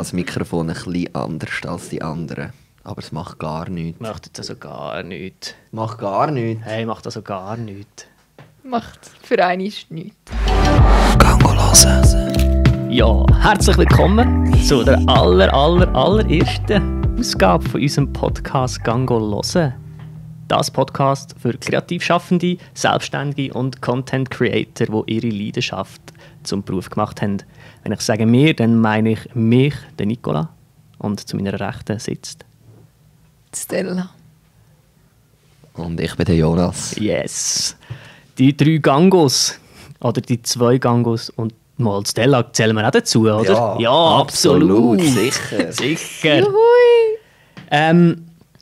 habe das Mikrofon ein bisschen anders als die anderen. Aber es macht gar nichts. Macht jetzt also gar nichts. Macht gar nichts. Hey, macht also gar nichts. Macht für einmal nichts. Gango hören. Ja, herzlich willkommen zu der allerersten Ausgabe von unserem Podcast «Gango hören». Das Podcast für Kreativschaffende, Selbstständige und Content Creator, die ihre Leidenschaft zum Beruf gemacht haben. Wenn ich sage «wir», dann meine ich mich, den Nicola, und zu meiner Rechten sitzt Stella. Und ich bin der Jonas. Yes. Die 3 Gangos, oder die 2 Gangos und mal Stella zählen wir auch dazu, oder? Ja, absolut. Sicher. Sicher. Juhui.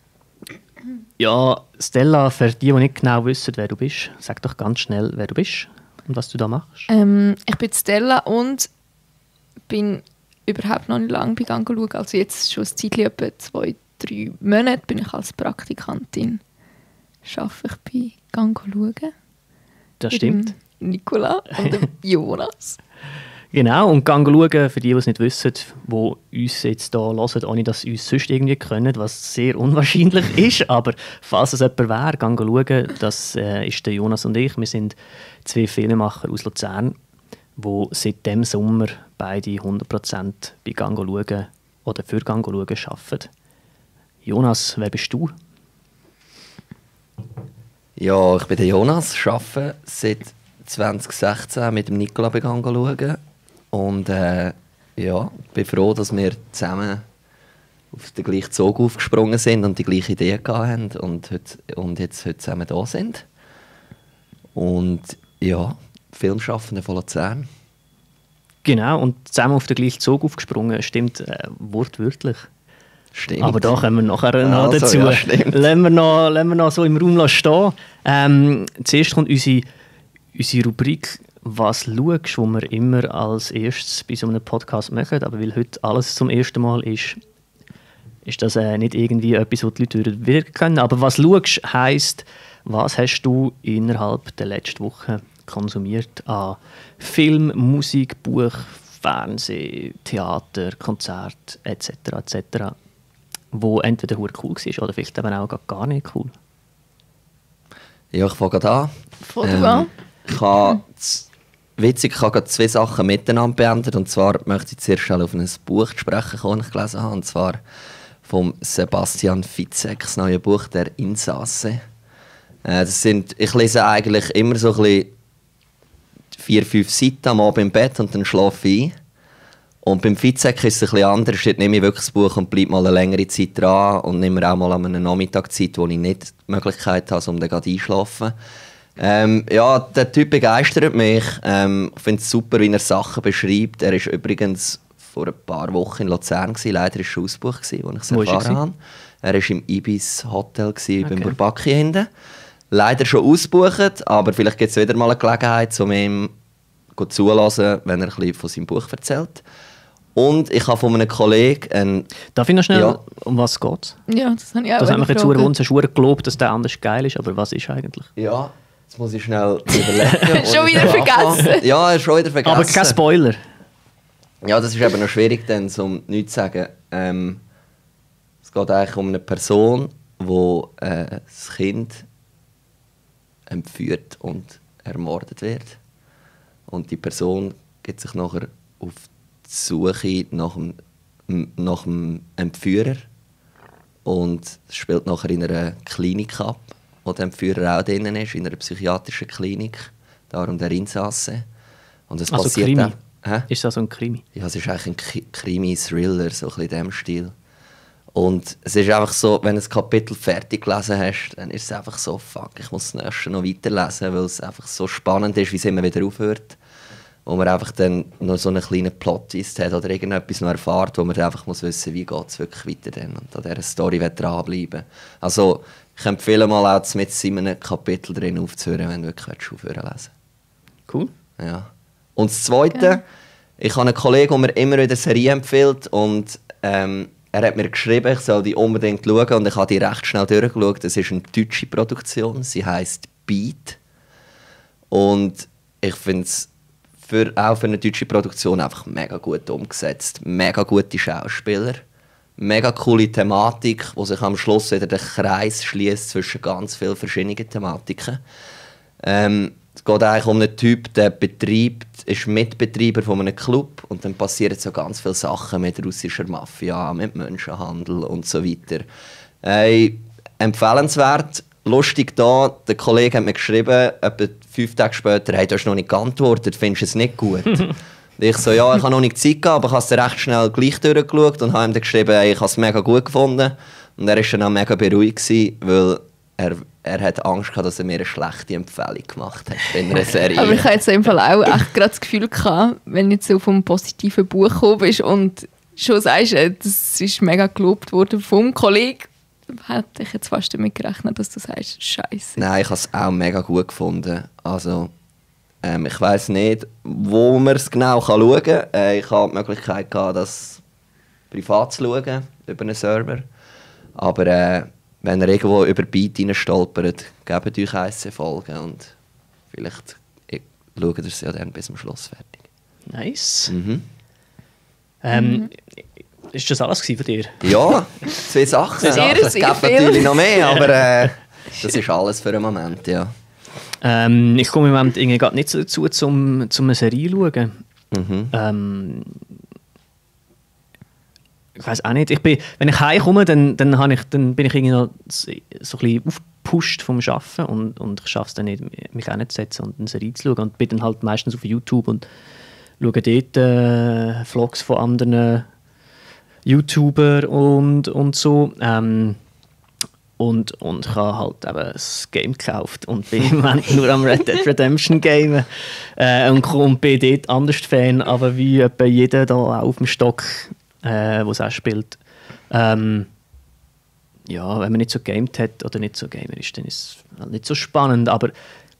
Ja, Stella, für die nicht genau wissen, wer du bist, sag doch ganz schnell, wer du bist und was du da machst. Ich bin Stella und bin überhaupt noch nicht lange bei Gango schauen. Also jetzt schon ein Zeitchen, etwa 2-3 Monate bin ich als Praktikantin. Arbeite ich bei Gango schauen. Das Mit stimmt. dem Nicola und dem Jonas. Genau, und Gang schauen, für die es nicht wissen, die uns jetzt hier hören, ohne dass sie uns sonst irgendwie können, was sehr unwahrscheinlich ist, aber falls es jemand wäre, Gang schauen, das ist der Jonas und ich. Wir sind 2 Filmemacher aus Luzern, die seit dem Sommer beide 100% bei Gang schauen oder für Gang schauen arbeiten. Jonas, wer bist du? Ja, ich bin der Jonas, arbeite seit 2016 mit dem Nicola bei Gango schauen. Und ja, bin froh, dass wir zusammen auf den gleichen Zug aufgesprungen sind und die gleiche Idee hatten und jetzt heute zusammen da sind. Und ja, Filmschaffende von Luzern. Genau, und zusammen auf den gleichen Zug aufgesprungen, stimmt wortwörtlich. Stimmt. Aber da kommen wir nachher noch Also, dazu. ja, stimmt. Lassen wir noch so im Raum stehen. Zuerst kommt unsere Rubrik «Was schaust?», die wir immer als erstes bei so einem Podcast machen. Aber weil heute alles zum ersten Mal ist das nicht irgendwie etwas, was die Leute wirken können. Aber «Was schaust?» heisst, was hast du innerhalb der letzten Woche konsumiert an Film, Musik, Buch, Fernsehen, Theater, Konzert etc. wo entweder cool war oder vielleicht aber auch gar nicht cool. Ja, ich fange gerade an. Fang du an. Ich habe gerade 2 Sachen miteinander beendet. Und zwar möchte ich zuerst schnell auf ein Buch zu sprechen kommen, das ich gelesen habe. Und zwar von Sebastian Fitzek, das neue Buch «Der Insasse». Ich lese eigentlich immer so ein bisschen 4-5 Seiten am Abend im Bett und dann schlafe ich ein. Und beim Fitzek ist es ein bisschen anders. Dort nehme ich wirklich das Buch und bleibe mal eine längere Zeit dran und nehme auch mal an einer Nachmittagszeit, wo ich nicht die Möglichkeit habe, um dann einschlafen. Ja, der Typ begeistert mich. Ich finde es super, wie er Sachen beschreibt. Er war übrigens vor ein paar Wochen in Luzern. Leider war es schon ausgebucht, als ich es erfahren habe. Er war im Ibis Hotel beim Bourbaki hinten. Leider schon ausgebucht, aber vielleicht gibt es wieder mal eine Gelegenheit, um ihm zuzulassen, wenn er ein bisschen von seinem Buch erzählt. Und ich habe von einem Kollegen... Darf ich noch schnell, ja. um was geht? Ja, das habe ich auch Das haben wir jetzt gefragt. uns schon gelobt, dass der anders geil ist, aber was ist eigentlich? Ja, jetzt muss ich schnell überlegen. Schon wieder vergessen. Ja, schon wieder vergessen. Aber kein Spoiler. Ja, das ist eben noch schwierig, dann, um nichts zu sagen. Es geht eigentlich um eine Person, die das Kind entführt und ermordet wird. Und die Person geht sich nachher auf die Suche nach dem Entführer. Und es spielt nachher in einer Klinik ab, wo der Entführer auch drin ist, in einer psychiatrischen Klinik. Darum der Insasse. Und es Also passiert Krimi. auch- Hä? Ist das so ein Krimi? Ja, es ist eigentlich ein Krimi-Thriller, so ein bisschen in diesem Stil. Und es ist einfach so, wenn du ein Kapitel fertig gelesen hast, dann ist es einfach so, fuck, ich muss das nächste noch weiterlesen, weil es einfach so spannend ist, wie es immer wieder aufhört. Wo man einfach dann noch so einen kleinen Plot-Twist hat oder irgendetwas noch erfährt, wo man dann einfach muss wissen, wie geht es wirklich weiter dann und an dieser Story dranbleiben. Also ich empfehle mal auch, mit einem Kapitel drin aufzuhören, wenn du wirklich aufhören lesen. Cool. Ja. Und das Zweite, ich habe einen Kollegen, der mir immer wieder eine Serie empfiehlt und er hat mir geschrieben, ich soll die unbedingt schauen und ich habe die recht schnell durchgeschaut. Das ist eine deutsche Produktion, sie heisst «Beat». Und ich finde es auch für eine deutsche Produktion einfach mega gut umgesetzt. Mega gute Schauspieler. Mega coole Thematik, wo sich am Schluss wieder der Kreis schließt zwischen ganz vielen verschiedenen Thematiken. Es geht eigentlich um einen Typ, der ist Mitbetreiber von einem Club und dann passieren so ganz viele Sachen mit russischer Mafia, mit Menschenhandel und so weiter. Empfehlenswert. Lustig da, der Kollege hat mir geschrieben, etwa 5 Tage später, hey, du hast noch nicht geantwortet, findest du es nicht gut? Ich so, ja, ich habe noch nicht Zeit gehabt, aber ich habe es recht schnell gleich durchgeschaut und habe ihm dann geschrieben, hey, ich habe es mega gut gefunden. Und er war dann auch mega beruhigt, weil er hat Angst gehabt, dass er mir eine schlechte Empfehlung gemacht hat in einer Serie. Aber ich habe jetzt im Fall auch echt gerade das Gefühl gehabt, wenn du jetzt so vom positiven Buch gekommen bist und schon sagst, das ist mega gelobt worden vom Kollegen, hätte ich jetzt fast damit gerechnet, dass du sagst, Scheiße. Nein, ich habe es auch mega gut gefunden. Also, ich weiss nicht, wo man es genau schauen kann. Ich habe die Möglichkeit gehabt, das privat zu schauen, über einen Server. Aber wenn ihr irgendwo über Beat reinstolpert, gebt euch eine Folge und vielleicht schaut ihr es ja dann bis zum Schluss fertig. Nice. Ist das alles von dir? Ja, 2 Sachen. Es gibt natürlich noch mehr, aber das ist alles für einen Moment, ja. Ich komme im Moment irgendwie gerade nicht so dazu, zum eine Serie zu schauen. Ich weiß auch nicht. Wenn ich heimkomme, dann bin ich irgendwie noch so ein bisschen aufgepusht vom Arbeiten und ich schaffe es dann nicht, mich hinzusetzen und eine Serie zu schauen. Und bin dann halt meistens auf YouTube und schaue dort Vlogs von anderen YouTuber und so. Und ich habe halt eben das Game gekauft und bin im Moment nur am Red Dead Redemption Game und bin dort anders Fan, aber wie etwa jeder da auf dem Stock, der es auch spielt. Ja, wenn man nicht so gamed hat oder nicht so Gamer ist, dann ist es halt nicht so spannend, aber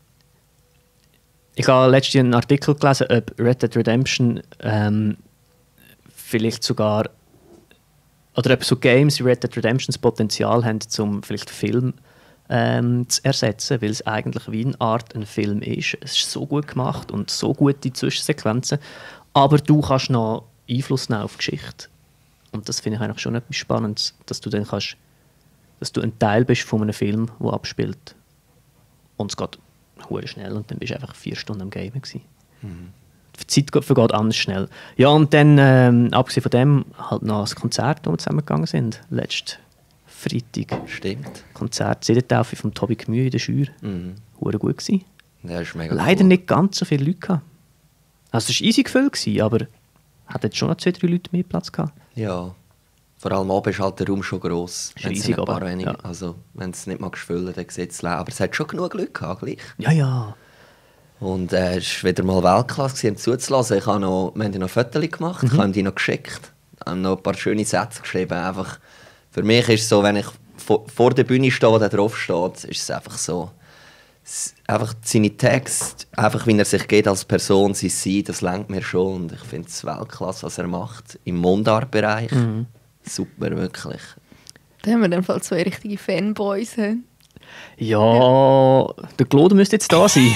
ich habe letztens einen Artikel gelesen, ob Red Dead Redemption vielleicht sogar oder ob so Games wie Red Dead Redemption das Potenzial haben, um vielleicht Film zu ersetzen, weil es eigentlich wie eine Art ein Film ist. Es ist so gut gemacht und so gute Zwischensequenzen, aber du kannst noch Einfluss nehmen auf die Geschichte. Und das finde ich eigentlich schon etwas Spannendes, dass du dann dass du ein Teil bist von einem Film, der abspielt. Und es geht hure schnell und dann bist du einfach 4 Stunden am Gamen gewesen. Die Zeit vergeht anders schnell. Ja, und dann, abgesehen von dem, halt noch das Konzert, wo wir zusammengegangen sind. Letzten Freitag. Stimmt. Konzert, CD-Taufe von Tobi Gmüh in der Schür. Hure gut gewesen. Ja, ist mega Leider cool. nicht ganz so viele Leute gehabt. Also es war easy gefüllt, aber hat jetzt schon noch 2-3 Leute mehr Platz gehabt. Ja. Vor allem oben ist halt der Raum schon gross. Ist Wenn es riesig ein paar oben, weniger, ja. also wenn es nicht magst füllen, dann sieht es leer. Aber es hat schon genug Leute gehabt, gleich. Ja, ja. Und es war wieder mal Weltklasse, um zuzulassen. Wir haben noch Fotos gemacht, ich habe die noch geschickt. Ich habe noch ein paar schöne Sätze geschrieben. Einfach, für mich ist es so, wenn ich vor der Bühne stehe, der drauf steht, ist es einfach so. Einfach seine Texte, einfach wie er sich geht als Person, sein Sein, das lenkt mir schon. Und ich finde es Weltklasse, was er macht im Mundartbereich. Super, wirklich. Da haben wir dann Fall 2 richtige Fanboys. He? Ja, der Claude müsste jetzt da sein.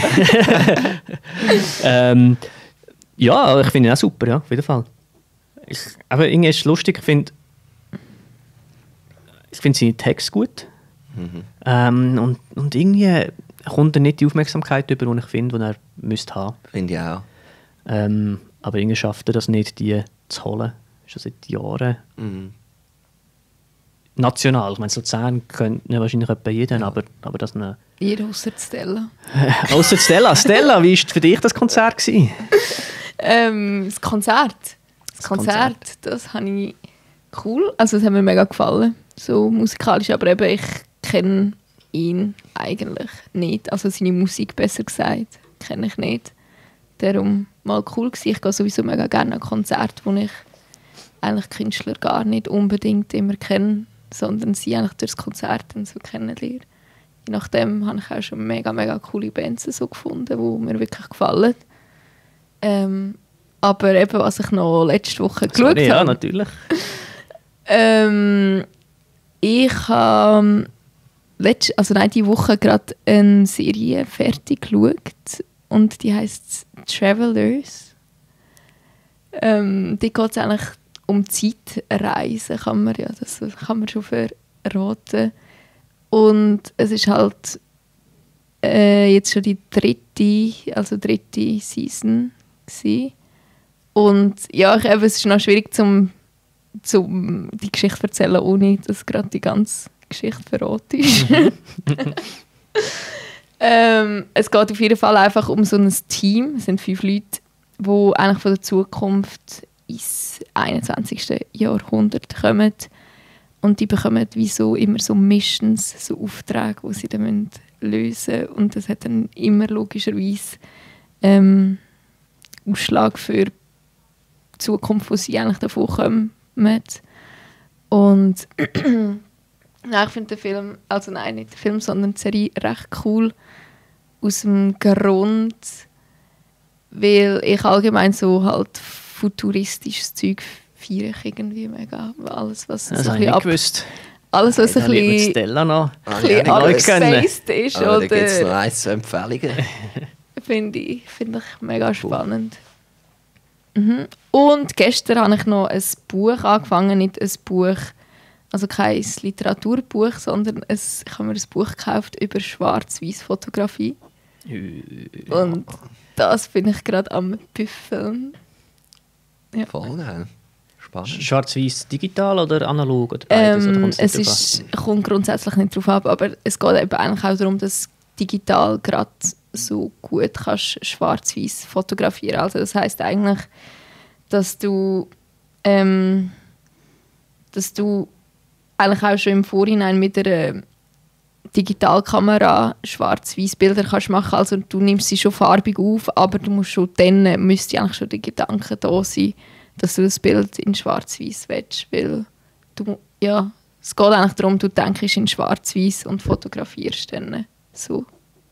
Ja, ich finde ihn auch super, ja, auf jeden Fall. Aber irgendwie ist es lustig, ich finde seine Texte gut. Und irgendwie kommt er nicht die Aufmerksamkeit über, die ich finde, die er müsste haben. Finde ich auch. Aber irgendwie schafft er das nicht, die zu holen. Schon seit Jahren. National. Ich meine, Luzern könnte wahrscheinlich etwa jeden, aber das eine... Jeder ausser Stella. Außer Stella. Stella, wie war für dich das Konzert gewesen? Das Konzert. Das habe ich cool. Also es hat mir mega gefallen. So musikalisch, aber eben ich kenne ihn eigentlich nicht. Also seine Musik, besser gesagt, kenne ich nicht. Darum mal cool gewesen. Ich gehe sowieso mega gerne an Konzerte, wo ich eigentlich Künstler gar nicht unbedingt immer kenne, sondern sie eigentlich durch das Konzert dann so kennenlernen. Je nachdem habe ich auch schon mega coole Bands so gefunden, die mir wirklich gefallen. Aber eben, was ich noch letzte Woche geschaut habe. Ja, natürlich. Ich habe diese Woche gerade eine Serie fertig geschaut und die heisst «Travelers». Die geht es eigentlich um Zeitreisen, kann man schon verraten. Und es ist halt jetzt schon die dritte Season gewesen. Und ja, es ist noch schwierig, zum die Geschichte zu erzählen, ohne dass gerade die ganze Geschichte verraten ist. Es geht auf jeden Fall einfach um so ein Team. Es sind 5 Leute, die eigentlich von der Zukunft ins 21. Jahrhundert kommen. Und die bekommen wie so immer so Missions, so Aufträge, die sie dann lösen müssen. Und das hat dann immer logischerweise Ausschlag für die Zukunft, wo sie eigentlich davon kommen. Und ich finde den Film, also nein, nicht den Film, sondern die Serie recht cool. Aus dem Grund, weil ich allgemein so halt futuristisches Zeug feiere ich irgendwie mega. Alles, was das habe ich nicht gewusst. Alles, was ein bisschen Stella noch abgespaced ist. Aber da gibt es noch 1, 2 Empfehlungen. Finde ich mega spannend. Mhm. Und gestern habe ich noch ein Buch angefangen, nicht ein Buch, also kein Literaturbuch, sondern ich habe mir ein Buch gekauft über Schwarz-Weiß-Fotografie. Und das bin ich gerade am Büffeln. Ja. Voll geil. Spannend. Schwarz-Weiß digital oder analog? Oder beides, oder es kommt grundsätzlich nicht drauf ab, aber es geht eben eigentlich auch darum, dass digital gerade so gut kannst schwarz-weiß fotografieren. Also das heisst eigentlich, dass du eigentlich auch schon im Vorhinein mit einer Digitalkamera schwarz-weiß Bilder kannst machen. Also du nimmst sie schon farbig auf, aber du musst schon dann müsste eigentlich schon der Gedanke da sein, dass du das Bild in schwarz-weiß willst, weil es geht eigentlich darum, du denkst in schwarz-weiß und fotografierst dann so.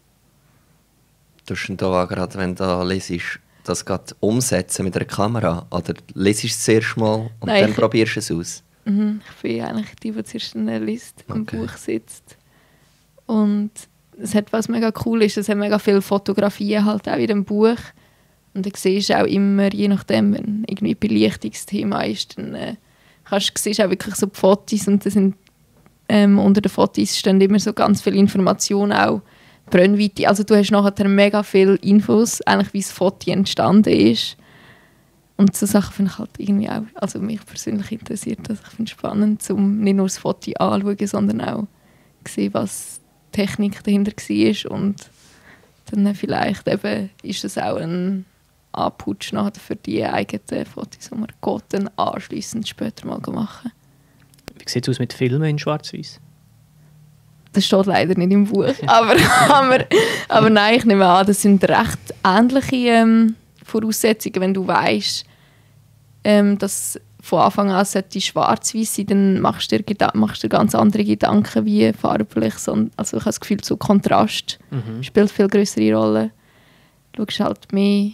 Du hast da gerade, wenn du lesest, das gerade umsetzen mit einer Kamera? Oder lesest du es zuerst mal und Nein, dann probierst du es aus? Ich bin eigentlich die zuerst liest, im Buch sitzt. Und es hat was mega cool ist, es hat mega viele Fotografien halt auch in dem Buch. Und du siehst auch immer, je nachdem, wenn irgendwie Belichtungsthema ist, dann siehst du auch wirklich so die Fotos und das sind, unter den Fotos stehen immer so ganz viele Informationen, auch Brennweite. Also du hast nachher mega viele Infos, eigentlich wie das Foto entstanden ist. Und so Sachen finde ich halt irgendwie auch, also mich persönlich interessiert das. Ich finde es spannend, um nicht nur das Foto anzuschauen, sondern auch zu sehen, was die Technik dahinter war. Und dann vielleicht eben ist es auch ein Anputsch nachher für die eigenen Fotos, die man dann anschliessend später mal machen. Wie sieht es aus mit Filmen in Schwarz-Weiß? Das steht leider nicht im Buch. aber nein, ich nehme an, das sind recht ähnliche Voraussetzungen. Wenn du weißt, dass von Anfang an schwarz-weiß sein, dann machst du dir ganz andere Gedanken wie farblich. Also ich habe das Gefühl, so Kontrast spielt viel größere Rolle. Du schaust halt mehr,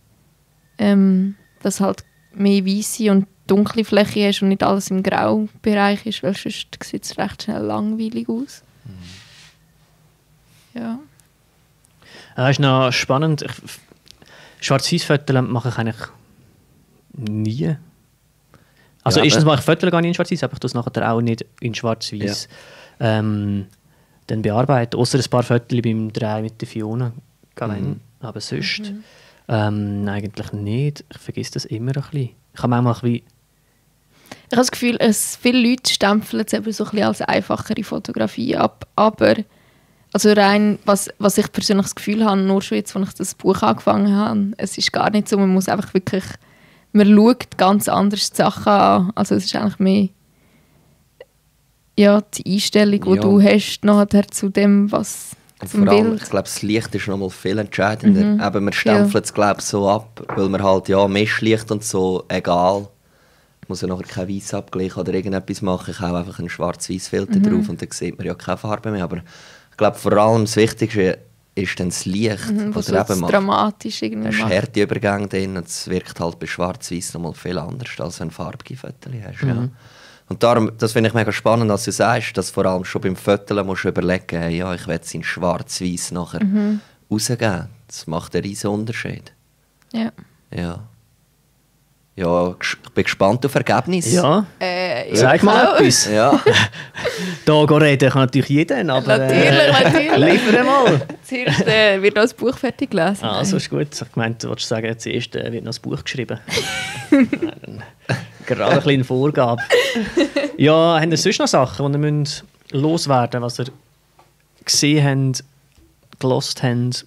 dass halt mehr weisse und dunkle Fläche hast und nicht alles im Graubereich ist, weil sonst sieht es recht schnell langweilig aus. Ja. Das ist noch spannend. Schwarz-Weiß-Fotos mache ich eigentlich nie. Also Ja, erstens mache ich Fotos gar nicht in Schwarz-Weiß, aber ich tue es nachher auch nicht in Schwarz-Weiß dann bearbeiten. Außer ein paar Fotos beim Dreh mit der Fiona. Aber sonst eigentlich nicht. Ich vergesse das immer ein bisschen. Ich habe manchmal ein bisschen... Ich habe das Gefühl, viele Leute stempeln es eben so ein bisschen als einfachere Fotografie ab, aber also rein, was ich persönlich das Gefühl habe, nur schon jetzt, als ich das Buch angefangen habe, es ist gar nicht so, man muss einfach wirklich, man schaut ganz anders die Sachen an, also es ist eigentlich mehr die Einstellung, die du hast nachher zu dem, was zum vor allem, Bild. ich glaube, das Licht ist noch mal viel entscheidender. Eben, man stempelt es glaube ich, so ab, weil man halt, Mischlicht und so, egal. Ich muss ja nachher kein Weiß abgleichen oder irgendetwas machen. Ich habe einfach einen Schwarz-Weiß-Filter drauf und dann sieht man ja keine Farbe mehr. Aber ich glaube, vor allem das Wichtigste ist dann das Licht, Was das so dramatisch irgendwie macht. macht. Du hast Härteübergänge drin und es wirkt halt bei Schwarz-Weiß noch mal viel anders, als wenn du farbige Fotos hast. Ja. Und darum, das finde ich mega spannend, dass du sagst, dass vor allem schon beim Foteln musst du überlegen, hey, ich will es in Schwarz-Weiß nachher rausgeben. Das macht einen riesen Unterschied. Ja. Ja. Ja, ich bin gespannt auf Ergebnis. Ja, Ja, sag mal auch. etwas. Ja. Da reden kann natürlich jeder, aber Natürlich. liefer mal. Zuerst wird das Buch fertig gelesen. Also ist gut. Ich meinte, du wolltest sagen, zuerst wird noch ein Buch geschrieben. Nein, gerade eine kleine Vorgabe. Ja, haben ihr sonst noch Sachen, die ihr loswerden müsst, was ihr gesehen habt, gehört habt,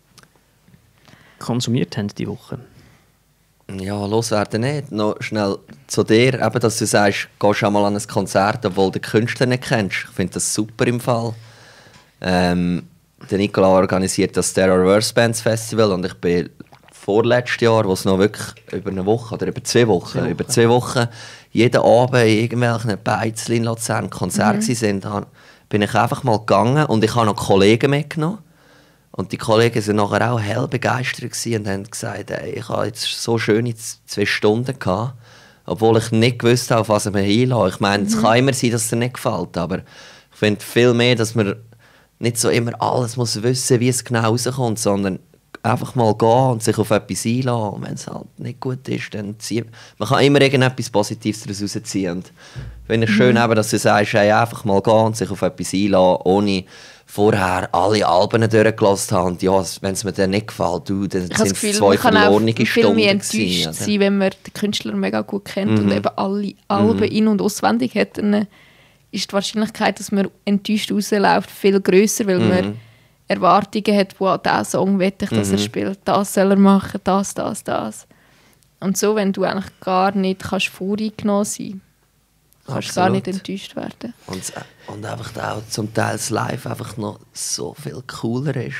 konsumiert habt diese Woche? Ja, loswerden nicht. Noch schnell zu dir, eben, dass du sagst, gehst auch mal an ein Konzert, obwohl du den Künstler nicht kennst. Ich finde das super im Fall. Der Nicola organisiert das Terrorverse Bands Festival und ich bin vorletztes Jahr, wo es noch wirklich über eine Woche oder über 2 Wochen, über 2 Wochen jeden Abend in irgendwelchen Beizl in Luzern Konzerte sind, bin ich einfach mal gegangen und ich habe noch Kollegen mitgenommen. Und die Kollegen waren nachher auch hell begeistert und haben gesagt, ey, ich habe jetzt so schöne 2 Stunden gehabt, obwohl ich nicht gewusst habe, auf was ich mich einlasse. Ich meine, es kann immer sein, dass es dir nicht gefällt, aber ich finde viel mehr, dass man nicht so immer alles muss wissen, wie es genau rauskommt, sondern einfach mal gehen und sich auf etwas einlassen. Und wenn es halt nicht gut ist, dann zieht man kann immer irgendetwas Positives daraus rausziehen. Und ich finde es schön, eben, dass du sagst, hey, einfach mal gehen und sich auf etwas einlassen, ohne vorher alle Alben durchgelassen haben. Und ja, wenn es mir dann nicht gefällt, dann sind es 2 verlorene Stunden. Viel mehr enttäuscht sein, wenn man den Künstler mega gut kennt und eben alle Alben in- und auswendig hat, dann ist die Wahrscheinlichkeit, dass man enttäuscht rausläuft, viel grösser, weil man Erwartungen hat, wo diesen Song will ich, dass er spielt, das soll er machen, das. Und so, wenn du eigentlich gar nicht voreingenommen sein kannst, gar nicht enttäuscht werden. Und einfach auch zum Teil das Live einfach noch so viel cooler ist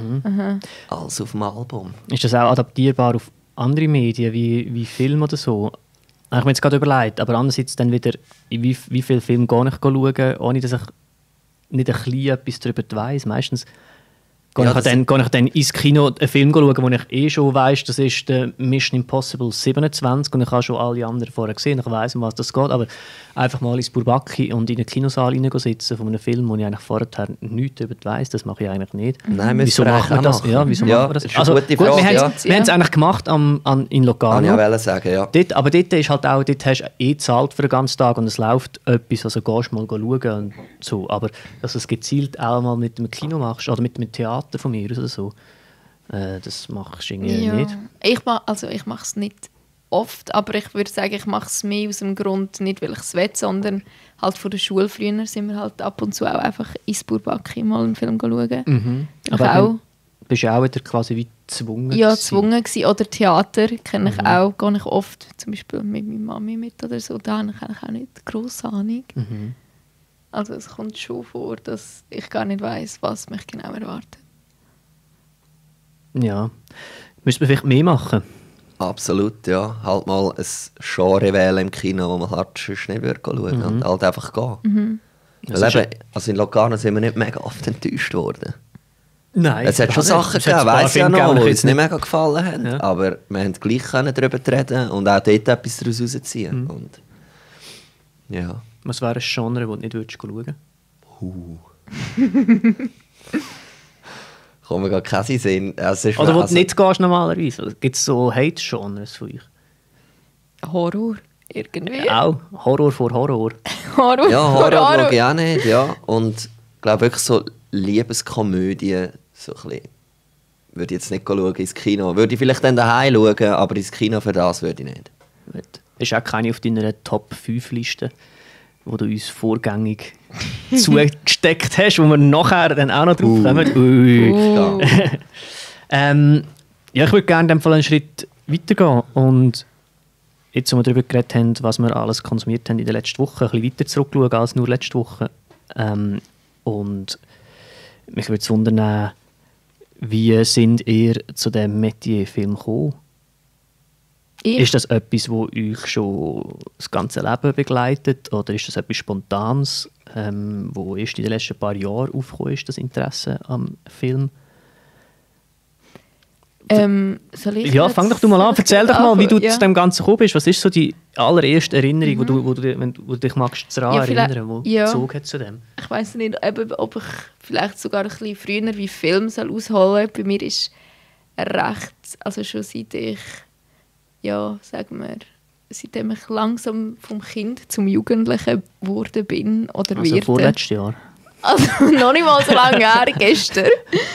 als auf dem Album. Ist das auch adaptierbar auf andere Medien, wie Film oder so? Ich habe mir jetzt gerade überlegt, aber andererseits dann wieder, wie viele Filme gehe ich schauen, ohne dass ich nicht ein bisschen etwas darüber weiss. Meistens gehe ich dann ins Kino einen Film schauen, wo ich schon weiss, das ist der Mission Impossible 27 und ich habe schon alle anderen vorher gesehen, ich weiss, um was das geht, aber einfach mal ins Bourbaki und in den Kinosaal sitzen von einem Film, wo ich eigentlich vorher nichts darüber weiss, das mache ich eigentlich nicht. Nein, wieso machen wir das? Ja, wieso machen wir das? Das ist eine gute Frage, wir haben es eigentlich gemacht in Locarno. Kann ich auch sagen, ja. Aber dort ist halt auch, dort hast du gezahlt für den ganzen Tag und es läuft etwas, also gehst mal schauen und so. Aber dass du es gezielt auch mal mit dem Kino machst oder mit dem Theater von mir oder so, das machst du irgendwie nicht. Ich mache es nicht oft, aber ich würde sagen, ich mache es mehr aus dem Grund, nicht weil ich es will, sondern halt von der Schule früher sind wir halt ab und zu auch einfach ins Bourbaki mal einen Film schauen. Aber auch, bist du auch wieder quasi wie gezwungen? Ja, gezwungen gewesen. Oder Theater kenne ich auch, gehe ich oft, zum Beispiel mit meiner Mami mit oder so, da habe ich eigentlich auch nicht grosse Ahnung. Also es kommt schon vor, dass ich gar nicht weiss, was mich genau erwartet. Ja. Müsste man vielleicht mehr machen? Absolut, ja. Halt mal ein Genre wählen im Kino, wo man halt sonst nicht schauen würde. Und halt einfach gehen. Weil eben, also in Locarno sind wir nicht mega oft enttäuscht worden. Nein. Es hat schon Sachen gegeben, weiss ja noch, die uns nicht mega gefallen haben. Ja. Aber wir haben gleich darüber reden und auch dort etwas daraus rausziehen. Und, ja. Was wäre ein Genre, das du nicht schauen würdest? Kommt mir gar keinen Sinn. Oder wo du nicht gehst normalerweise? Gibt es so Hate-Genres von euch? Horror, irgendwie. Auch Horror vor Horror. Horror ja, Horror schaue ich auch nicht, ja. Und ich glaube wirklich so Liebeskomödien, so ein bisschen, würde ich jetzt nicht schauen ins Kino. Würde ich vielleicht dann daheim schauen, aber ins Kino für das würde ich nicht. Ist auch keine auf deiner Top-5-Liste, wo du uns vorgängig zugesteckt hast, wo wir nachher dann auch noch drauf kommen. Ja, ich würde gerne in dem Fall einen Schritt weitergehen und jetzt, wo wir darüber geredet haben, was wir alles konsumiert haben in der letzten Woche, ein bisschen weiter zurückschauen als nur letzte Woche. Und mich würde es wundern, wie sind ihr zu dem Metier-Film gekommen? Ist das etwas, das euch schon das ganze Leben begleitet oder ist das etwas Spontanes, wo erst in den letzten paar Jahren aufgekommen ist, das Interesse am Film? Ja, fang doch du mal an. Erzähl doch mal, wie du zu dem Ganzen gekommen bist. Was ist so die allererste Erinnerung, wo du dich magst daran erinnern, die Bezug hat zu dem? Ich weiss nicht, ob ich vielleicht sogar ein bisschen früher wie Film ausholen soll. Bei mir ist recht, also schon seit ich, ja, sagen wir, seitdem ich langsam vom Kind zum Jugendlichen geworden bin oder Also werde. vorletztes Jahr. Also noch nicht mal so lange her, gestern.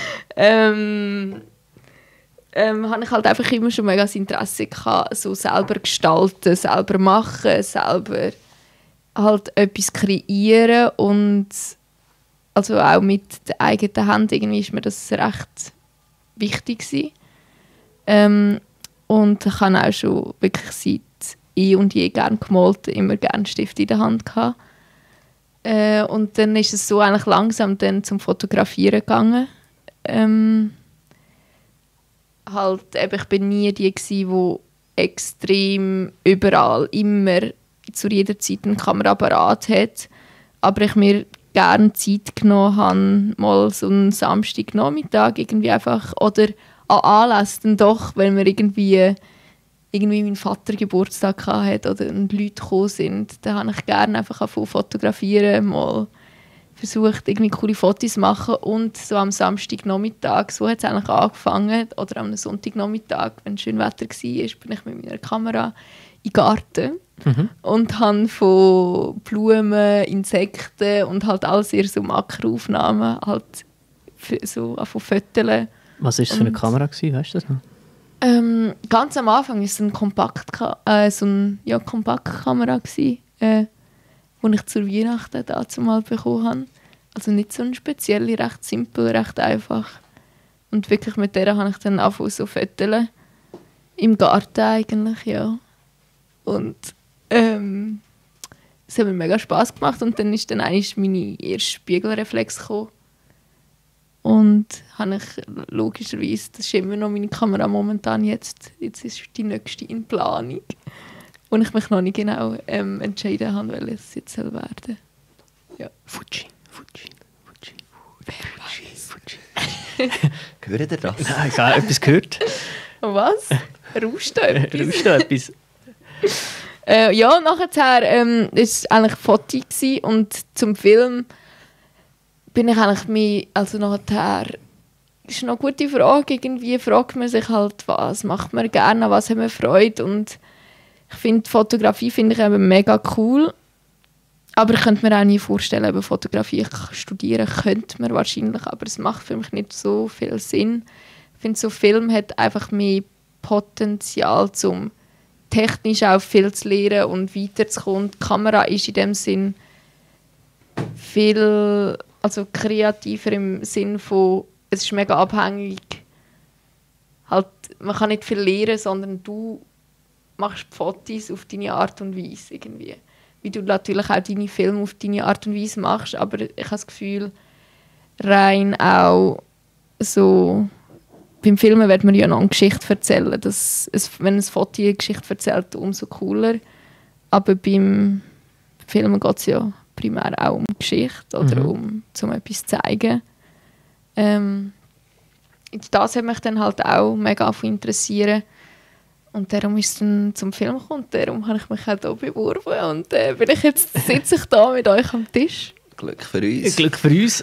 Habe ich halt einfach immer schon mega das Interesse gehabt, so selber gestalten, selber machen, selber halt etwas kreieren und also auch mit der eigenen Hand irgendwie ist mir das recht wichtig gewesen. Und ich habe auch schon wirklich seit und je gerne gemalt, immer gerne Stift in der Hand gehabt. Und dann ist es so eigentlich langsam dann zum Fotografieren gegangen. Halt, eben, ich bin nie die gsi, die extrem überall immer zu jeder Zeit eine Kamera parat hat. Aber ich mir gerne Zeit genommen habe, mal so einen Samstagnachmittag irgendwie einfach, oder an Anlässen dann doch, wenn wir irgendwie mein Vater Geburtstag hatte oder Leute gekommen sind, dann habe ich gerne einfach fotografieren, mal versucht, irgendwie coole Fotos zu machen. Und so am Samstagnachmittag, so hat es eigentlich angefangen, oder am Sonntagnachmittag, wenn schön Wetter war, bin ich mit meiner Kamera in den Garten und habe von Blumen, Insekten und halt alles eher so Makroaufnahmen halt so von Fotos. Was war es für eine Kamera gewesen, weißt du das noch? Ganz am Anfang war es eine Kompaktkamera, die ich zur Weihnachten dazu mal bekommen habe. Also nicht so eine spezielle, recht simpel, recht einfach. Und wirklich mit der habe ich dann angefangen so Fotos im Garten eigentlich, ja. Und es hat mir mega Spass gemacht und dann ist dann eigentlich meine erste Spiegelreflex gekommen. Und habe ich logischerweise, das ist immer noch meine Kamera momentan jetzt ist die nächste in Planung, wo ich mich noch nicht genau entschieden habe, welches es jetzt soll werden. Ja. Fuji. Hört ihr das? Nein, ich habe etwas gehört. Was? Rauscht da etwas? Rauscht da etwas? Ja, nachher es eigentlich ein Foto gewesen, und zum Film bin ich eigentlich mehr, also nachher ist noch eine gute Frage, irgendwie fragt man sich halt, was macht man gerne, an was haben wir Freude, und ich finde Fotografie finde ich eben mega cool, aber ich könnte mir auch nie vorstellen, eben Fotografie studieren könnte man wahrscheinlich, aber es macht für mich nicht so viel Sinn. Ich finde, so Film hat einfach mehr Potenzial, zum technisch auch viel zu lernen und weiterzukommen. Die Kamera ist in dem Sinn viel kreativer im Sinn von, es ist mega abhängig. Halt, man kann nicht viel lernen, sondern du machst Fotos auf deine Art und Weise irgendwie. Wie du natürlich auch deine Filme auf deine Art und Weise machst, aber ich habe das Gefühl, rein auch so, beim Filmen wird man ja noch eine Geschichte erzählen. Wenn ein Foto eine Geschichte erzählt, umso cooler. Aber beim Filmen geht es ja primär auch um Geschichte oder um etwas zu zeigen. Das hat mich dann halt auch mega interessieren. Und darum ist es dann zum Film gekommen. Darum habe ich mich halt auch beworben. Und sitze ich da mit euch am Tisch. Glück für uns. Glück für uns.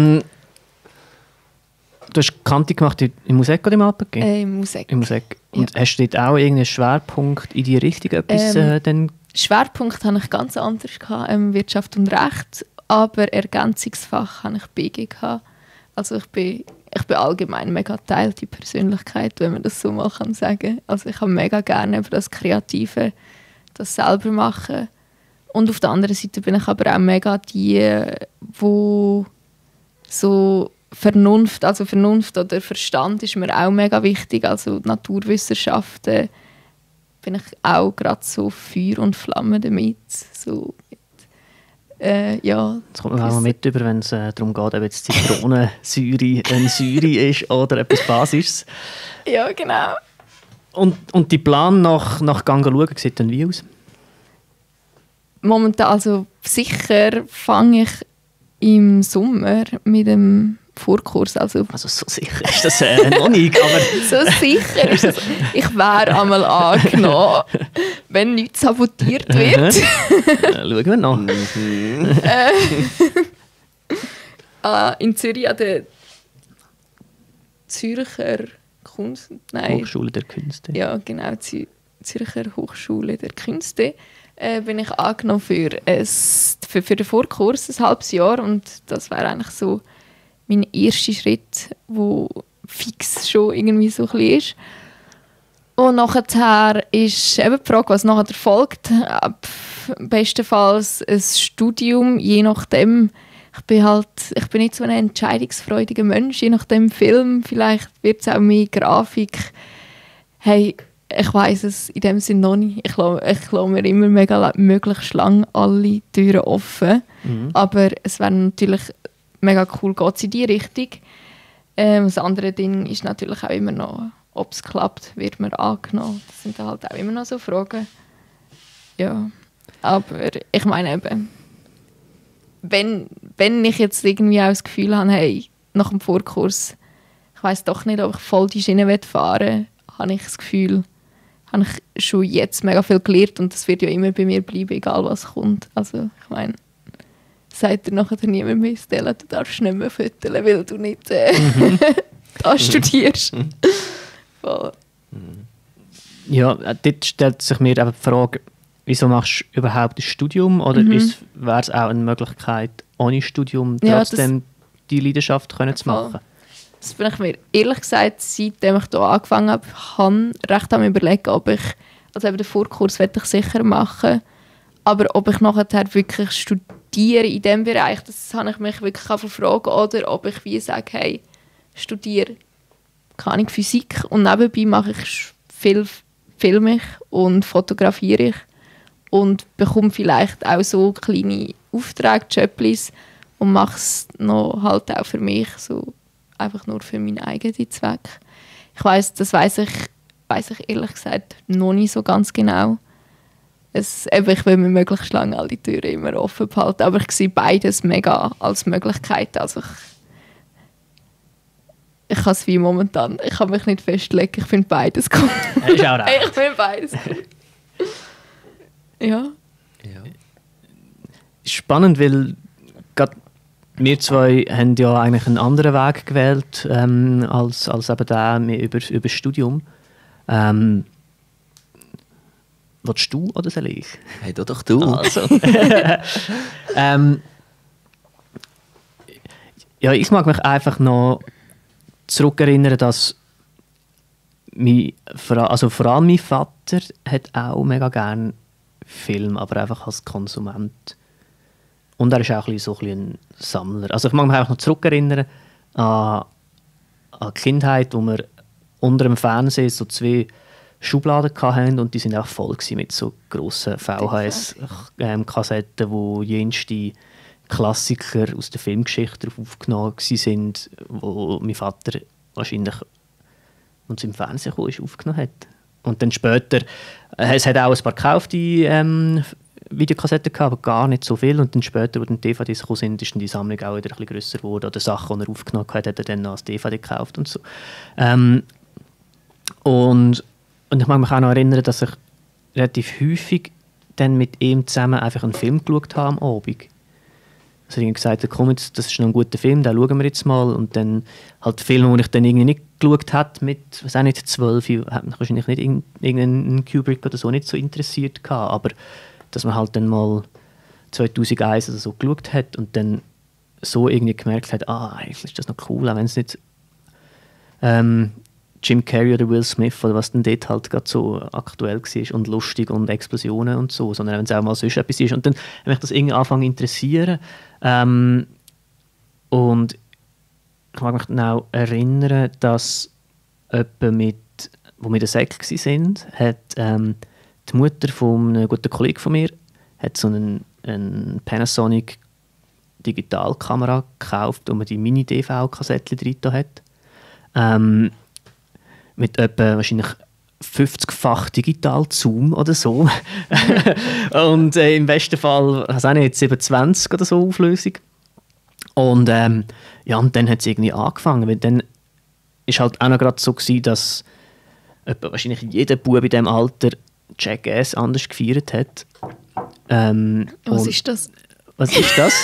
Du hast Kante gemacht im Musik oder im APG? Im Musik. Im Musik. Und hast du dort auch irgendeinen Schwerpunkt in die Richtung etwas dann? Schwerpunkt hatte ich ganz anders gehabt, Wirtschaft und Recht, aber Ergänzungsfach hatte ich BG gehabt. Also ich bin allgemein mega geteilte Persönlichkeit, wenn man das so mal sagen kann. Also ich habe mega gerne über das Kreative, das selber machen. Und auf der anderen Seite bin ich aber auch mega die, wo so Vernunft oder Verstand ist mir auch mega wichtig. Also Naturwissenschaften bin ich auch gerade so Feuer und Flamme damit. So ja. Das kommt man auch mal mit über, wenn es darum geht, ob jetzt Zitronensäure eine Säure ist oder etwas Basisches. Ja, genau. Und die Plan nach Gang schauen, sieht dann wie aus? Momentan, also sicher fange ich im Sommer mit dem Vorkurs. Also so sicher ist das noch nicht, aber... So sicher ist das. Ich wäre einmal angenommen, wenn nichts sabotiert wird. Schauen wir noch. In Zürich an der Zürcher Hochschule der Künste. Ja, genau. Zürcher Hochschule der Künste bin ich angenommen für den Vorkurs, ein halbes Jahr. Und das wäre eigentlich so mein erster Schritt, wo fix schon irgendwie so ein bisschen ist. Und nachher ist eben die Frage, was nachher folgt. Bestenfalls ein Studium, je nachdem. Ich bin nicht so ein entscheidungsfreudiger Mensch, je nach dem Film. Vielleicht wird es auch mehr Grafik. Hey, ich weiss es in dem Sinne noch nicht. Ich lasse mir immer möglichst lang alle Türen offen. Aber es wäre natürlich mega cool, geht es in die Richtung. Das andere Ding ist natürlich auch immer noch, ob es klappt, wird man angenommen. Das sind halt auch immer noch so Fragen. Ja, aber ich meine eben, wenn ich jetzt irgendwie auch das Gefühl habe, hey, nach dem Vorkurs, ich weiss doch nicht, ob ich voll die Schiene fahren will, habe ich das Gefühl, habe ich schon jetzt mega viel gelernt und das wird ja immer bei mir bleiben, egal was kommt. Also ich meine, sagt dir nachher niemand mehr, Stella, du darfst nicht mehr füttern, weil du nicht da studierst. Voll. Ja, dort stellt sich mir eben die Frage, wieso machst du überhaupt ein Studium? Oder wäre es auch eine Möglichkeit, ohne Studium trotzdem die Leidenschaft zu machen? Das bin ich mir ehrlich gesagt, seitdem ich hier angefangen habe, recht am Überlegen, ob ich, also eben den Vorkurs werde ich sicher machen, aber ob ich nachher wirklich studiere in diesem Bereich, das habe ich mich wirklich gefragt, oder ob ich wie sage, hey, studiere keine Ahnung, Physik und nebenbei mache ich filme ich und fotografiere ich und bekomme vielleicht auch so kleine Aufträge, Jobs und mache es noch halt auch für mich, so einfach nur für meinen eigenen Zweck. Das weiss ich ehrlich gesagt noch nicht so ganz genau. Ich will mir möglichst lange alle Türen immer offen behalten, aber ich sehe beides mega als Möglichkeit. Also ich kann es wie momentan, ich kann mich nicht festlegen, ich finde beides cool. Ist auch recht. Ich finde beides cool. Ja. Spannend, weil gerade wir zwei haben ja eigentlich einen anderen Weg gewählt als eben der über das Studium. Willst du oder soll ich? Hey, doch du. Also. Ja, ich mag mich einfach noch zurückerinnern, dass vor allem mein Vater hat auch mega gerne Film, aber einfach als Konsument. Und er ist auch so ein Sammler. Also ich mag mich einfach noch zurückerinnern an die Kindheit, wo wir unter dem Fernsehen so 2 Schubladen hatten und die sind auch voll mit so grossen VHS-Kassetten, wo jenste Klassiker aus der Filmgeschichte drauf aufgenommen waren, wo mein Vater wahrscheinlich, als es im Fernsehen kam, aufgenommen hat. Und dann später, es hat auch ein paar gekaufte Videokassetten gehabt, aber gar nicht so viel. Und dann später, als die DVDs gekommen sind, ist die Sammlung auch wieder ein bisschen grösser geworden. Oder Sachen, die er aufgenommen hat, hat er dann als DVD gekauft und so. Und ich mag mich auch noch erinnern, dass ich relativ häufig dann mit ihm zusammen einfach einen Film geschaut habe am Abend. Also ich habe gesagt, komm jetzt, das ist noch ein guter Film, den schauen wir jetzt mal. Und dann halt Filme, die ich dann irgendwie nicht geschaut habe, mit, was auch nicht, 12, hat mich wahrscheinlich nicht irgendeinen Kubrick oder so nicht so interessiert gehabt. Aber dass man halt dann mal 2001 oder so geschaut hat und dann so irgendwie gemerkt hat, eigentlich ist das noch cool, auch wenn es nicht Jim Carrey oder Will Smith oder was denn dort halt gerade so aktuell war und lustig und Explosionen und so, sondern wenn es auch mal sonst etwas ist. Und dann habe ich das irgendwie angefangen zu interessieren. Und ich mag mich dann auch erinnern, dass wo wir in der Säcke waren, hat die Mutter von einem guten Kollegen von mir hat so einen Panasonic Digitalkamera gekauft, wo man die Mini-DV-Kassettchen drin hat. Mit etwa wahrscheinlich 50-fach Digital-Zoom oder so. Und im besten Fall, ich weiß auch nicht, 27 oder so Auflösung. Und ja, und dann hat es irgendwie angefangen, weil dann ist halt auch noch gerade so gewesen, dass wahrscheinlich jeder Bub in diesem Alter Jackass anders gefeiert hat. Was ist das? Was ist das?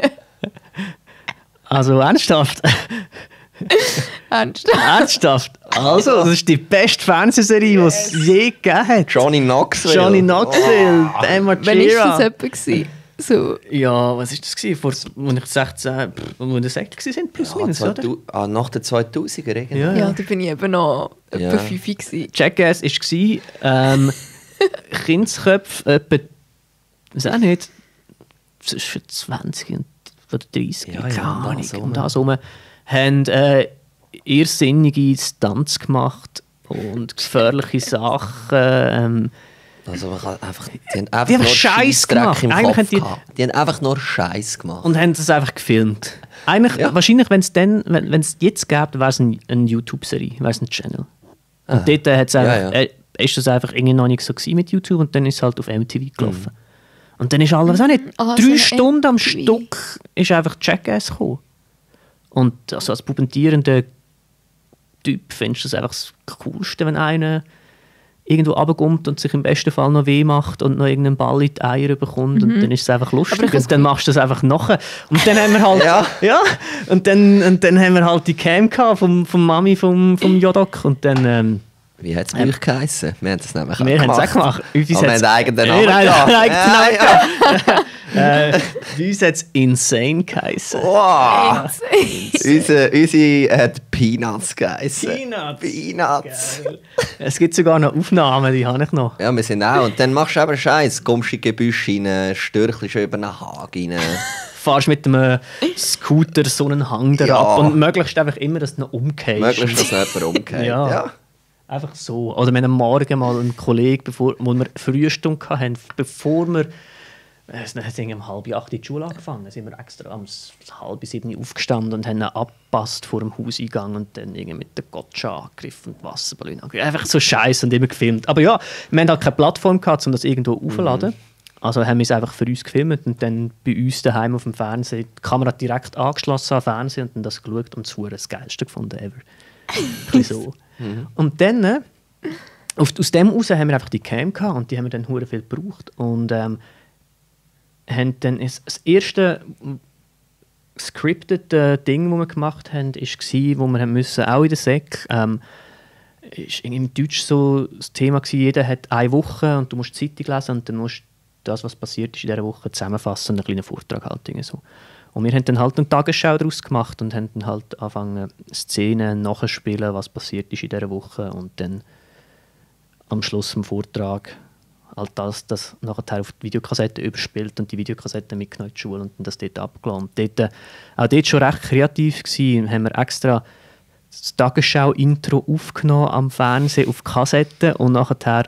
Also ernsthaft? Ernsthaft? Ernsthaft? Also, das ist die beste Fernsehserie, die es je gegeben hat. Johnny Knoxville. Johnny Knoxville, Dan Wann war das Margera. etwa gewesen? So, Ja, was war das gewesen? Vor, als ich 16, wo wir 16 waren, plus minus, oder? Nach den 2000er irgendwie. Ja. ja, da bin ich eben noch Ja. etwa 5 gewesen. Jackass war Kindsköpfe etwa, weiß auch nicht, zwischen 20 oder 30, Ja, keine ja, Ahnung, das um rum. das herum, haben irrsinnige Stunts gemacht und gefährliche Sachen. Also man kann einfach, die haben Die einfach haben nur Scheiß Scheissdreck gemacht. im Eigentlich Kopf haben die- gehabt. Die haben einfach nur Scheiß gemacht. Und haben das einfach gefilmt. Eigentlich, Ja. wahrscheinlich, wenn es jetzt gäbe, wäre es eine YouTube-Serie, wäre es ein Channel. Und dort hat's einfach, Ja, ja. ist das einfach irgendwie noch nicht so gewesen mit YouTube und dann ist es halt auf MTV gelaufen. Und dann ist alles auch nicht, Ah, 3 so eine Stunden am MTV. Stück ist einfach Jackass gekommen. Und also als pubentierender Typ findest du das einfach das Coolste, wenn einer irgendwo runterkommt und sich im besten Fall noch weh macht und noch irgendeinen Ball in die Eier bekommt und dann ist es einfach lustig Aber ich und dann machst du das einfach nachher. Und dann haben wir halt, Ja. und dann haben wir halt die Cam gehabt vom Mami vom Jodok und dann, Wie hat es bei euch geheissen? Wir haben das nämlich wir haben es auch gemacht. Uns Aber wir hat's- haben einen eigenen Wir Namen haben gehabt. einen eigenen Namen Ja, gehabt. Bei uns hat es Insane geheissen. Wow. Unsere hat Peanuts geheissen. Peanuts. Peanuts. Geil. Es gibt sogar noch Aufnahmen, die habe ich noch. Ja, wir sind auch. Und dann machst du aber Scheiß. Kommst in Gebüsch rein, stürchelst über einen Haken rein. Fahrst mit einem Scooter so einen Hang Ja. ab und möglichst einfach immer, dass du noch umgehst. Möglichst, dass nicht jemand umgeht. Ja. Ja. Einfach so. Oder wir haben am Morgen mal einen Kollegen, wo wir Frühstunde hatten, bevor wir es hat um 7:30 in die Schule angefangen, sind wir extra um 6:30 aufgestanden und haben ihn abgepasst vor dem Hauseingang und dann irgendwie mit der Gotcha angegriffen und Wasserballon angegriffen. Einfach so Scheiße und immer gefilmt. Aber ja, wir hatten halt keine Plattform gehabt, um das irgendwo aufzuladen. Also haben wir es einfach für uns gefilmt und dann bei uns daheim auf dem Fernsehen die Kamera direkt angeschlossen am Fernsehen und dann das geschaut und das Geilste gefunden ever. Ein bisschen so. Und dann, aus dem heraus haben wir einfach die Cam gehabt und die haben wir dann hure viel gebraucht. Und haben dann das erste scripted Ding, das wir gemacht haben, war, wo wir haben müssen, auch in der Sek, ist im Deutsch so das Thema gewesen, jeder hat eine Woche und du musst die Zeitung lesen und dann musst du das, was passiert ist in dieser Woche, zusammenfassen und einen kleinen Vortrag halten. So. Und wir haben dann halt eine Tagesschau daraus gemacht und haben dann halt angefangen, Szenen nachzuspielen, was passiert ist in dieser Woche und dann am Schluss vom Vortrag halt das nachher auf die Videokassette überspielt und die Videokassette mitgenommen in die Schule und dann das dort abgeladen. Dort, auch dort schon recht kreativ gewesen, haben wir extra das Tagesschau-Intro aufgenommen am Fernsehen auf Kassette und nachher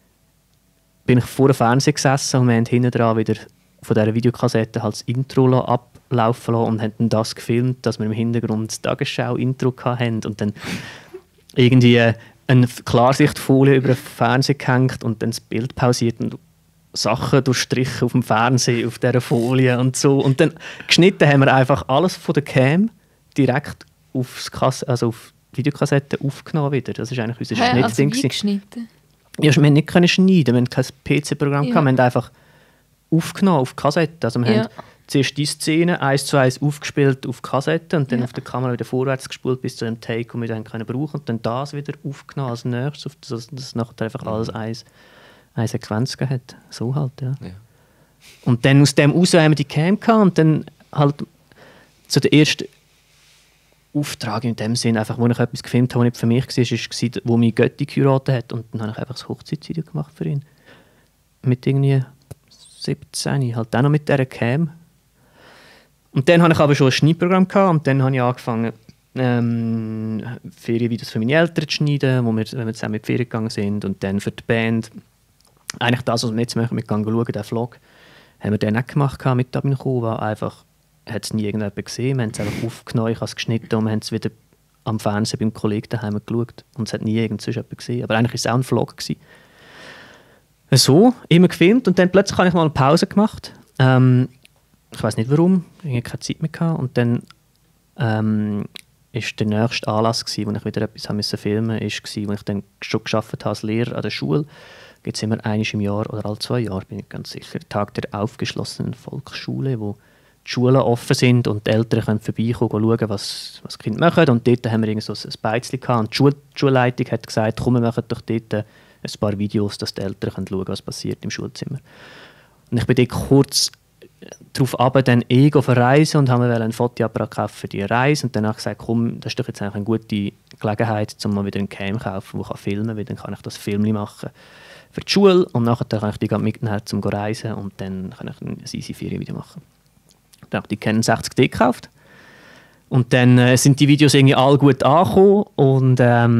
bin ich vor dem Fernseher gesessen und wir haben hinten dran wieder von dieser Videokassette halt das Intro ablaufen lassen und haben dann das gefilmt, dass wir im Hintergrund das Tagesschau-Intro hatten und dann irgendwie eine Klarsichtfolie über den Fernseher gehängt und dann das Bild pausiert und Sachen durchstrichen auf dem Fernseher, auf dieser Folie und so. Und dann geschnitten haben wir einfach alles von der Cam direkt auf die Videokassette aufgenommen wieder. Das ist eigentlich unser Also Schnittding. wie geschnitten? Ja, wir haben nicht schneiden, wir haben kein PC-Programm Ja. gehabt, wir haben einfach aufgenommen auf Kassette. Also wir Ja. haben zuerst die Szene 1:1 aufgespielt auf Kassette und dann Ja. auf der Kamera wieder vorwärts gespult bis zu dem Take, den wir dann können brauchen und dann das wieder aufgenommen als nächstes, dass das nachher einfach alles eine Sequenz hat. So halt, ja. Ja. Und dann aus dem raus haben wir die Cam gehabt und dann halt so der erste Auftrag in dem Sinn, einfach, wo ich etwas gefilmt habe, was nicht für mich war, wo mein Götti geheiratet hat und dann habe ich einfach das Hochzeitsvideo gemacht für ihn. Mit irgendwie 17, halt auch noch mit dieser Cam. Und dann hatte ich aber schon ein Schneidprogramm gehabt und dann habe ich angefangen, Ferienvideos für meine Eltern zu schneiden, wenn wir zusammen in die Ferien gegangen sind und dann für die Band. Eigentlich das, was wir jetzt machen, wir gehen schauen, den Vlog, haben wir dann auch gemacht mit Dabin Kova. Einfach hat es nie irgendjemand gesehen, wir haben es einfach aufgenommen, ich habe es geschnitten und wir haben es wieder am Fernsehen beim Kollegen daheim geschaut und es hat nie irgend sonst jemand gesehen. Aber eigentlich war es auch ein Vlog gewesen. So, immer gefilmt und dann plötzlich habe ich mal eine Pause gemacht. Ich weiß nicht warum, ich hatte keine Zeit mehr gehabt. Und dann ist der nächste Anlass, wo ich wieder etwas filmen musste, wo ich dann schon gearbeitet habe als Lehrer an der Schule. Gibt es immer einmal im Jahr oder alle 2 Jahre, bin ich ganz sicher, Tag der aufgeschlossenen Volksschule, wo Schulen offen sind und die Eltern können vorbeikommen und schauen, was die Kinder machen. Und dort haben wir irgend so ein Beizchen gehabt. Und die Schulleitung hat gesagt, komm, wir machen doch dort ein paar Videos, dass die Eltern schauen können, was passiert im Schulzimmer. Und ich bin dort kurz darauf runter, dann verreisen und haben ein Fotoapparat gekauft für die Reise. Und danach gesagt, komm, das ist doch jetzt eigentlich eine gute Gelegenheit, um mal wieder einen Cam zu kaufen, wo ich filmen kann, weil dann kann ich das Film machen für die Schule und nachher kann ich die mitnehmen, um zu reisen und dann kann ich ein easy Ferienvideo machen. Dann habe ich die Canon 60D gekauft und dann sind die Videos irgendwie alle gut angekommen und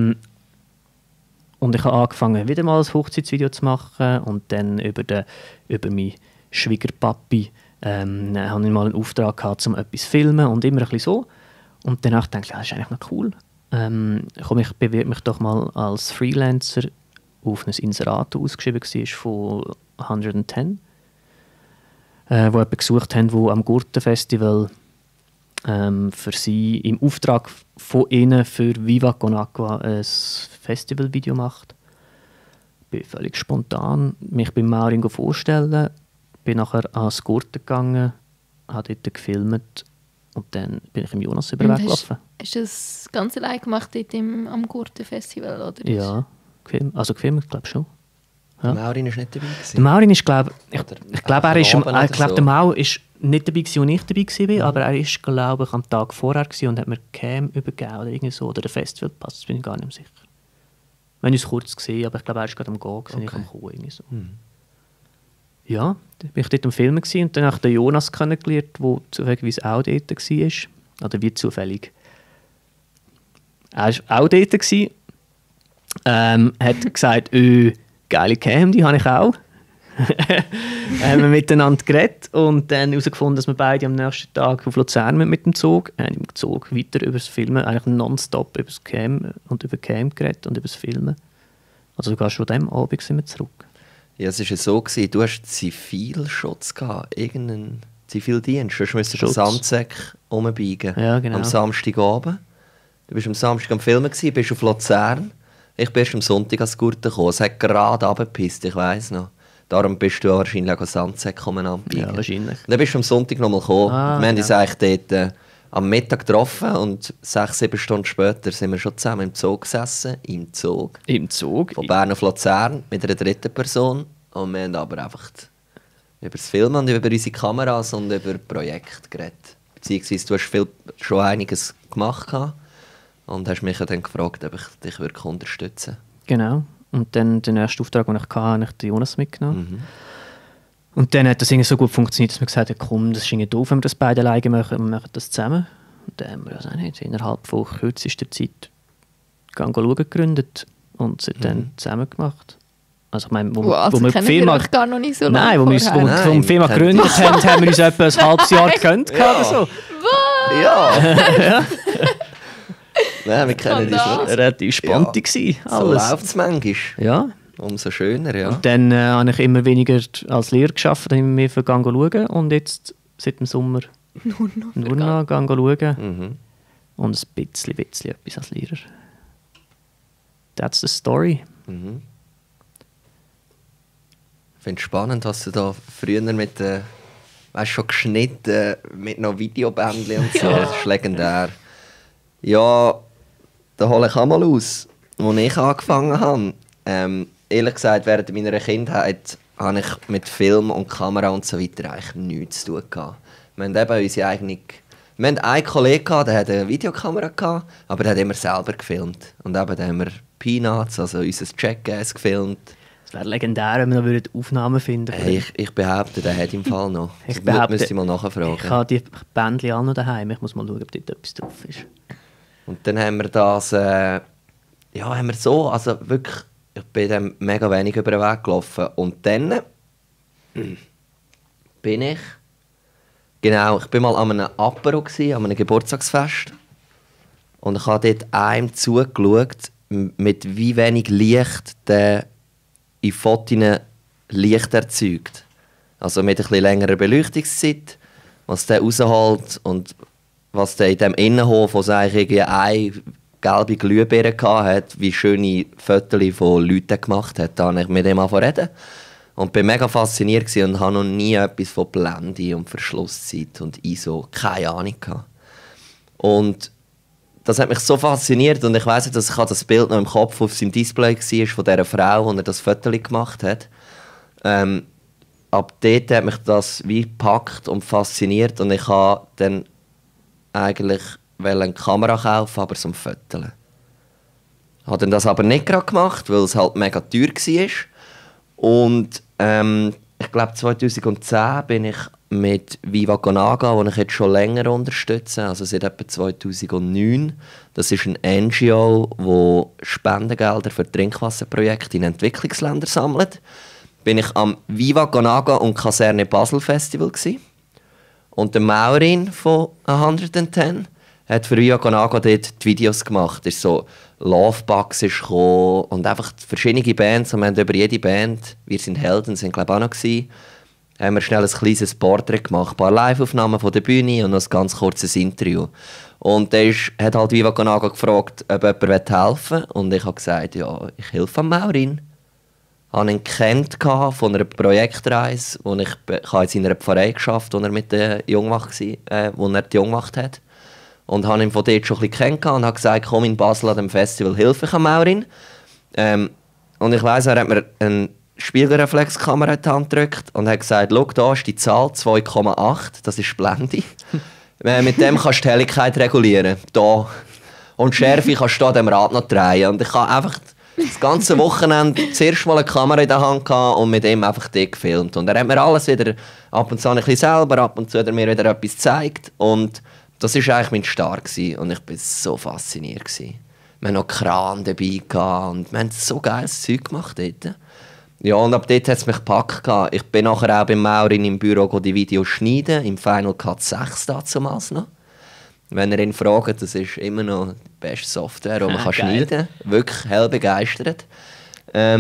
ich habe angefangen, wieder mal ein Hochzeitsvideo zu machen und dann über meinen Schwiegerpapi habe ich mal einen Auftrag gehabt, um etwas zu filmen und immer ein bisschen so. Und danach dachte ich, das ist eigentlich noch cool. Ich bewerbe mich doch mal als Freelancer auf ein Inserat, das ausgeschrieben war von 110, wo jemanden gesucht haben, der am Gurtenfestival für sie im Auftrag von ihnen für Viva Con Aqua ein Festivalvideo macht. Ich bin völlig spontan mich bei Maurin vorstellen, bin nachher ans Gurten gegangen, habe dort gefilmt und dann bin ich im Jonas über den Weg gelaufen. Hast du das ganz allein gemacht dort am Gurten-Festival? Oder? Ja, gefilmt, glaube ich schon. Ja. Der Maurin war nicht dabei. Der Maurin ist, glaube ich, so. Der Mau ist nicht dabei gewesen, als ich dabei war, aber er ist, glaube ich, am Tag vorher gewesen und hat mir Cam übergeben oder irgendwie so, oder der Festivalpass, das bin ich gar nicht mehr sicher. Wir haben uns kurz gesehen, aber ich glaube, er war gerade am Gehen, okay. Ich am Kommen, irgendwie so. Ja, dann bin ich dort am Filmen gewesen, und dann habe ich den Jonas kennengelernt, der zufälligerweise auch dort war. Oder wie zufällig. Er war auch dort gewesen. Hat gesagt, geile Cam, die habe ich auch. Haben wir miteinander geredet und dann herausgefunden, dass wir beide am nächsten Tag auf Luzern mit dem Zug, im Zug weiter über das Filmen, eigentlich nonstop über das Cam und über Cam geredet und über das Filmen. Also sogar schon an diesem Abend sind wir zurück. Ja, es war ja so, du hast Zivilschutz gehabt, irgendeinen Zivildienst. Du musstest den Sandsäck umbiegen. Ja, genau. Am Samstagabend. Du warst am Samstag am Filmen, bist auf Luzern. Ich bin erst am Sonntag ans Gurten gekommen. Es hat gerade runtergepisst, ich weiss noch. Darum bist du wahrscheinlich auch Sandsäck anbiegen. Ja, wahrscheinlich. Und dann bist du am Sonntag nochmal gekommen. Wir haben uns eigentlich dort am Mittag getroffen und 6-7 Stunden später sind wir schon zusammen im Zug gesessen. Im Zug. Von Bern auf Luzern mit einer dritten Person. Und wir haben aber einfach über das Filmen und über unsere Kameras und über Projekte geredet. Beziehungsweise du hast schon einiges gemacht und hast mich dann gefragt, ob ich dich unterstützen würde. Genau. Und dann den ersten Auftrag, den ich hatte, habe ich den Jonas mitgenommen. Und dann hat das irgendwie so gut funktioniert, dass wir gesagt haben, komm, das ist irgendwie doof, wenn wir das beide alleine machen, wir machen das zusammen. Und dann haben wir das nicht innerhalb von kürzester Zeit schauen gegründet und sie dann zusammen gemacht. Also ich meine, wo wir die Firma gar noch nicht so lange Nein, wo wir die Firma gegründet haben, haben wir uns etwa ein halbes Jahr gekannt. Ja. So. Ja! Nein, wir kennen dich schon. Relativ spannend gewesen, alles. So läuft es manchmal. Ja. Umso schöner, ja. Und dann habe ich immer weniger als Lehrer gearbeitet, immer mehr für schauen und jetzt seit dem Sommer nur noch schauen. Und ein bisschen etwas als Lehrer. That's the story. Ich finde es spannend, was du da früher mit schon geschnitten, mit noch Videobändchen und so. Das ist legendär. Ja, da hole ich auch mal aus, als ich angefangen habe. Ehrlich gesagt, während meiner Kindheit habe ich mit Film und Kamera und so weiter eigentlich nichts zu tun gehabt. Wir haben eben unsere eigene... Wir hatten einen Kollegen, der hatte eine Videokamera gehabt, aber der hat immer selber gefilmt. Und eben dann haben wir Peanuts, also unser Jackass, gefilmt. Es wäre legendär, wenn wir noch Aufnahmen finden würden. Hey, ich behaupte, der hat im Fall noch. Müsste ich mal nachfragen. Ich habe die Bändchen auch noch daheim. Ich muss mal schauen, ob dort etwas drauf ist. Und dann haben wir das... haben wir so... Also wirklich... Ich bin dann mega wenig über den Weg gelaufen. Und dann bin ich... Genau, ich war mal an einem Apero, an einem Geburtstagsfest. Und ich habe dort einem zugeschaut, mit wie wenig Licht der in Fotos Licht erzeugt. Also mit ein bisschen längerer Beleuchtungszeit, was der rausholt und was der in diesem Innenhof, wo es eigentlich eine gelbe Glühbirne hatte, wie schöne Fotos von Leuten gemacht hat. Da habe ich mit ihm reden. Und bin mega fasziniert gewesen und habe noch nie etwas von Blende und Verschlusszeit und ISO, keine Ahnung gehabt. Und das hat mich so fasziniert und ich weiss, dass ich das Bild noch im Kopf auf seinem Display war von dieser Frau, die er das Foto gemacht hat. Ab dort hat mich das wie gepackt und fasziniert und ich wollte dann eigentlich eine Kamera kaufen, aber zum Foteln. Ich habe das aber nicht gerade gemacht, weil es halt mega teuer war. Und ich glaube 2010 bin ich mit Viva Con Agua, die ich jetzt schon länger unterstütze, also seit etwa 2009. Das ist ein NGO, das Spendengelder für Trinkwasserprojekte in Entwicklungsländern sammelt. Bin ich am Viva Con Agua und Kaserne Basel Festival gewesen. Und der Maurin von 110 hat für Viva Con Agua dort die Videos gemacht. Es ist so Lovebugs ist gekommen und einfach verschiedene Bands. Und wir haben über jede Band, wir sind Helden, sind glaube ich auch noch gewesen, haben wir schnell ein kleines Porträt gemacht, ein paar Live-Aufnahmen von der Bühne und ein ganz kurzes Interview. Und der hat halt Viva Con Agua gefragt, ob jemand helfen will. Und ich habe gesagt, ja, ich helfe am Maurin. Ich habe ihn kennt von einer Projektreise, wo ich in seiner Pfarrei geschafft, wo er mit der Jungwacht war, wo er die Jungwacht hat. Und habe ihn von dort schon ein bisschen kennengelernt und habe gesagt, komm in Basel an dem Festival, hilf ich an Maurin. Und ich weiss, er hat mir eine Spiegelreflexkamera in die Hand gedrückt und hat gesagt, schau, da ist die Zahl 2,8, das ist Blende. Mit dem kannst du die Helligkeit regulieren. Da. Und die Schärfe kannst du an dem Rad noch drehen. Und ich habe einfach das ganze Wochenende zuerst mal eine Kamera in der Hand gehabt und mit ihm einfach die gefilmt. Und er hat mir alles wieder ab und zu ein bisschen selber, ab und zu hat er mir wieder etwas gezeigt. Und das war eigentlich mein Start gewesen. Und ich war so fasziniert gewesen. Wir hatten noch Kran dabei gehabt und wir haben so geiles Zeug gemacht dort. Ja, und ab dort hat es mich gepackt. Ich bin nachher auch beim Maurin im Büro die Videos schneiden, im Final Cut 6 damals noch. Wenn ihr ihn fragt, das ist immer noch die beste Software, die man schneiden kann. Wirklich hell begeistert. Ja,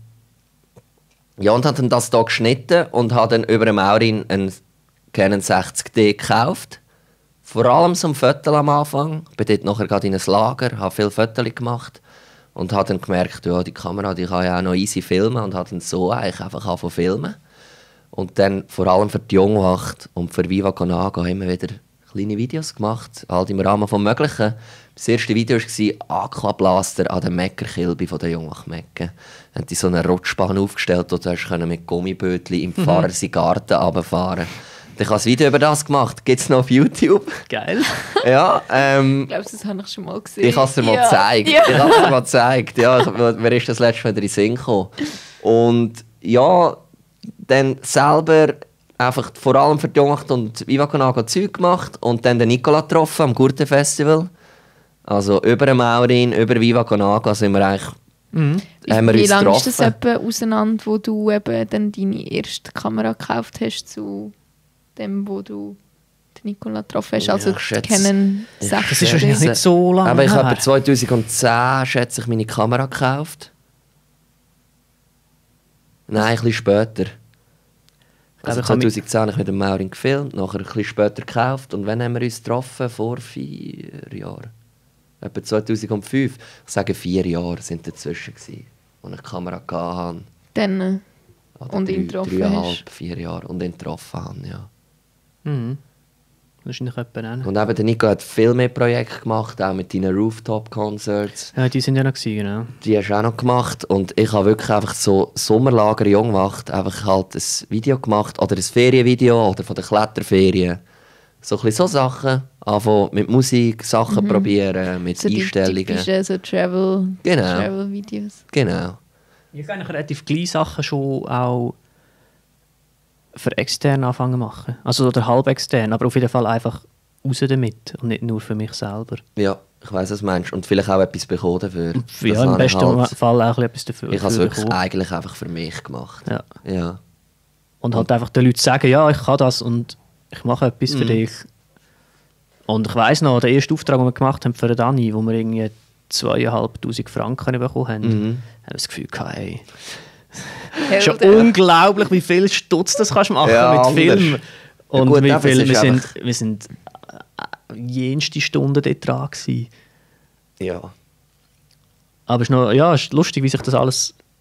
und habe dann das hier geschnitten und habe dann über den Maurin einen Canon 60D gekauft. Vor allem zum Fotos am Anfang. Ich bin dort nachher gerade in ein Lager, habe viele Fotos gemacht und habe dann gemerkt, ja, die Kamera die kann ja auch noch easy filmen und habe dann so eigentlich einfach angefangen zu filmen. Und dann vor allem für die Jungwacht und für Viva Con Agua haben wir wieder kleine Videos gemacht, halt im Rahmen des Möglichen. Das erste Video war Aquablaster an der Meckerkilbe von der Jungwacht Mecke. Da haben die so eine Rutschbahn aufgestellt, wo du mit Gummibötchen im Pfarrer seinen Garten runterfahren. Ich habe ein Video über das gemacht. Gibt es noch auf YouTube? Geil. Ja, ich glaube, das habe ich schon mal gesehen. Ich habe es dir mal gezeigt. Ja. Ich habe es dir mal gezeigt. Ja, wer ist das letzte Mal in den Sinn gekommen? Und ja, dann selber einfach vor allem für die Jungwacht und Viva Con Agua Zeug gemacht und dann den Nicola getroffen am Gurtenfestival. Also über den Maurin, über Viva Con Agua sind wir eigentlich haben wir Wie uns lange getroffen. ist das etwa auseinander, wo du eben dann deine erste Kamera gekauft hast zu dem, wo du den Nicola getroffen hast? Also Ja, ich schätze- Canon ich 60. Das ist wahrscheinlich nicht so lange Aber ich habe her. 2010 schätze ich meine Kamera gekauft. Nein, ein bisschen später. Also ich habe 2010 habe ich mit dem Maurin gefilmt, nachher ein bisschen später gekauft. Und wann haben wir uns getroffen? Vor 4 Jahren. Etwa 2005. Ich sage 4 Jahre sind dazwischen gewesen, wo ich die Kamera hatte. Dann, Oder und ihn getroffen 3,5, hast. 4 Jahre. Und ihn getroffen habe, ja. Mhm. Wahrscheinlich jemand nennen. Und eben der Nico hat viel mehr Projekte gemacht, auch mit deinen Rooftop-Concerts. Ja, die sind ja noch gewesen, genau. Die hast du auch noch gemacht. Und ich habe wirklich einfach so Sommerlager Jungwacht einfach halt ein Video gemacht. Oder ein Ferienvideo oder von der Kletterferien. So ein bisschen so Sachen. Anfangen mit Musik, Sachen probieren, mit So die Einstellungen. typischen so Genau. Travel-Videos. Genau. Ich habe eigentlich relativ kleine Sachen schon auch für extern anfangen zu machen. Also oder halb extern, aber auf jeden Fall einfach raus damit und nicht nur für mich selber. Ja, ich weiss, was du meinst. Und vielleicht auch etwas bekommen dafür. Das Ja, im habe ich besten halt- Fall auch etwas dafür. Ich habe es dafür wirklich bekommen. eigentlich einfach für mich gemacht. Ja. Ja. Und halt einfach den Leuten sagen, ja, ich kann das und ich mache etwas für dich. Und ich weiss noch, der erste Auftrag, den wir gemacht haben für den Dani, wo wir irgendwie 2'500 Franken bekommen haben, haben wir das Gefühl gehabt, hey, schon unglaublich, wie viel Stutz das kannst du machen Ja, mit anders. Film. Und gut, wie aber es viel, ist wir sind jenste Stunden dort dran gewesen. Ja. Aber es ist, noch, ja, es ist lustig, wie sich das alles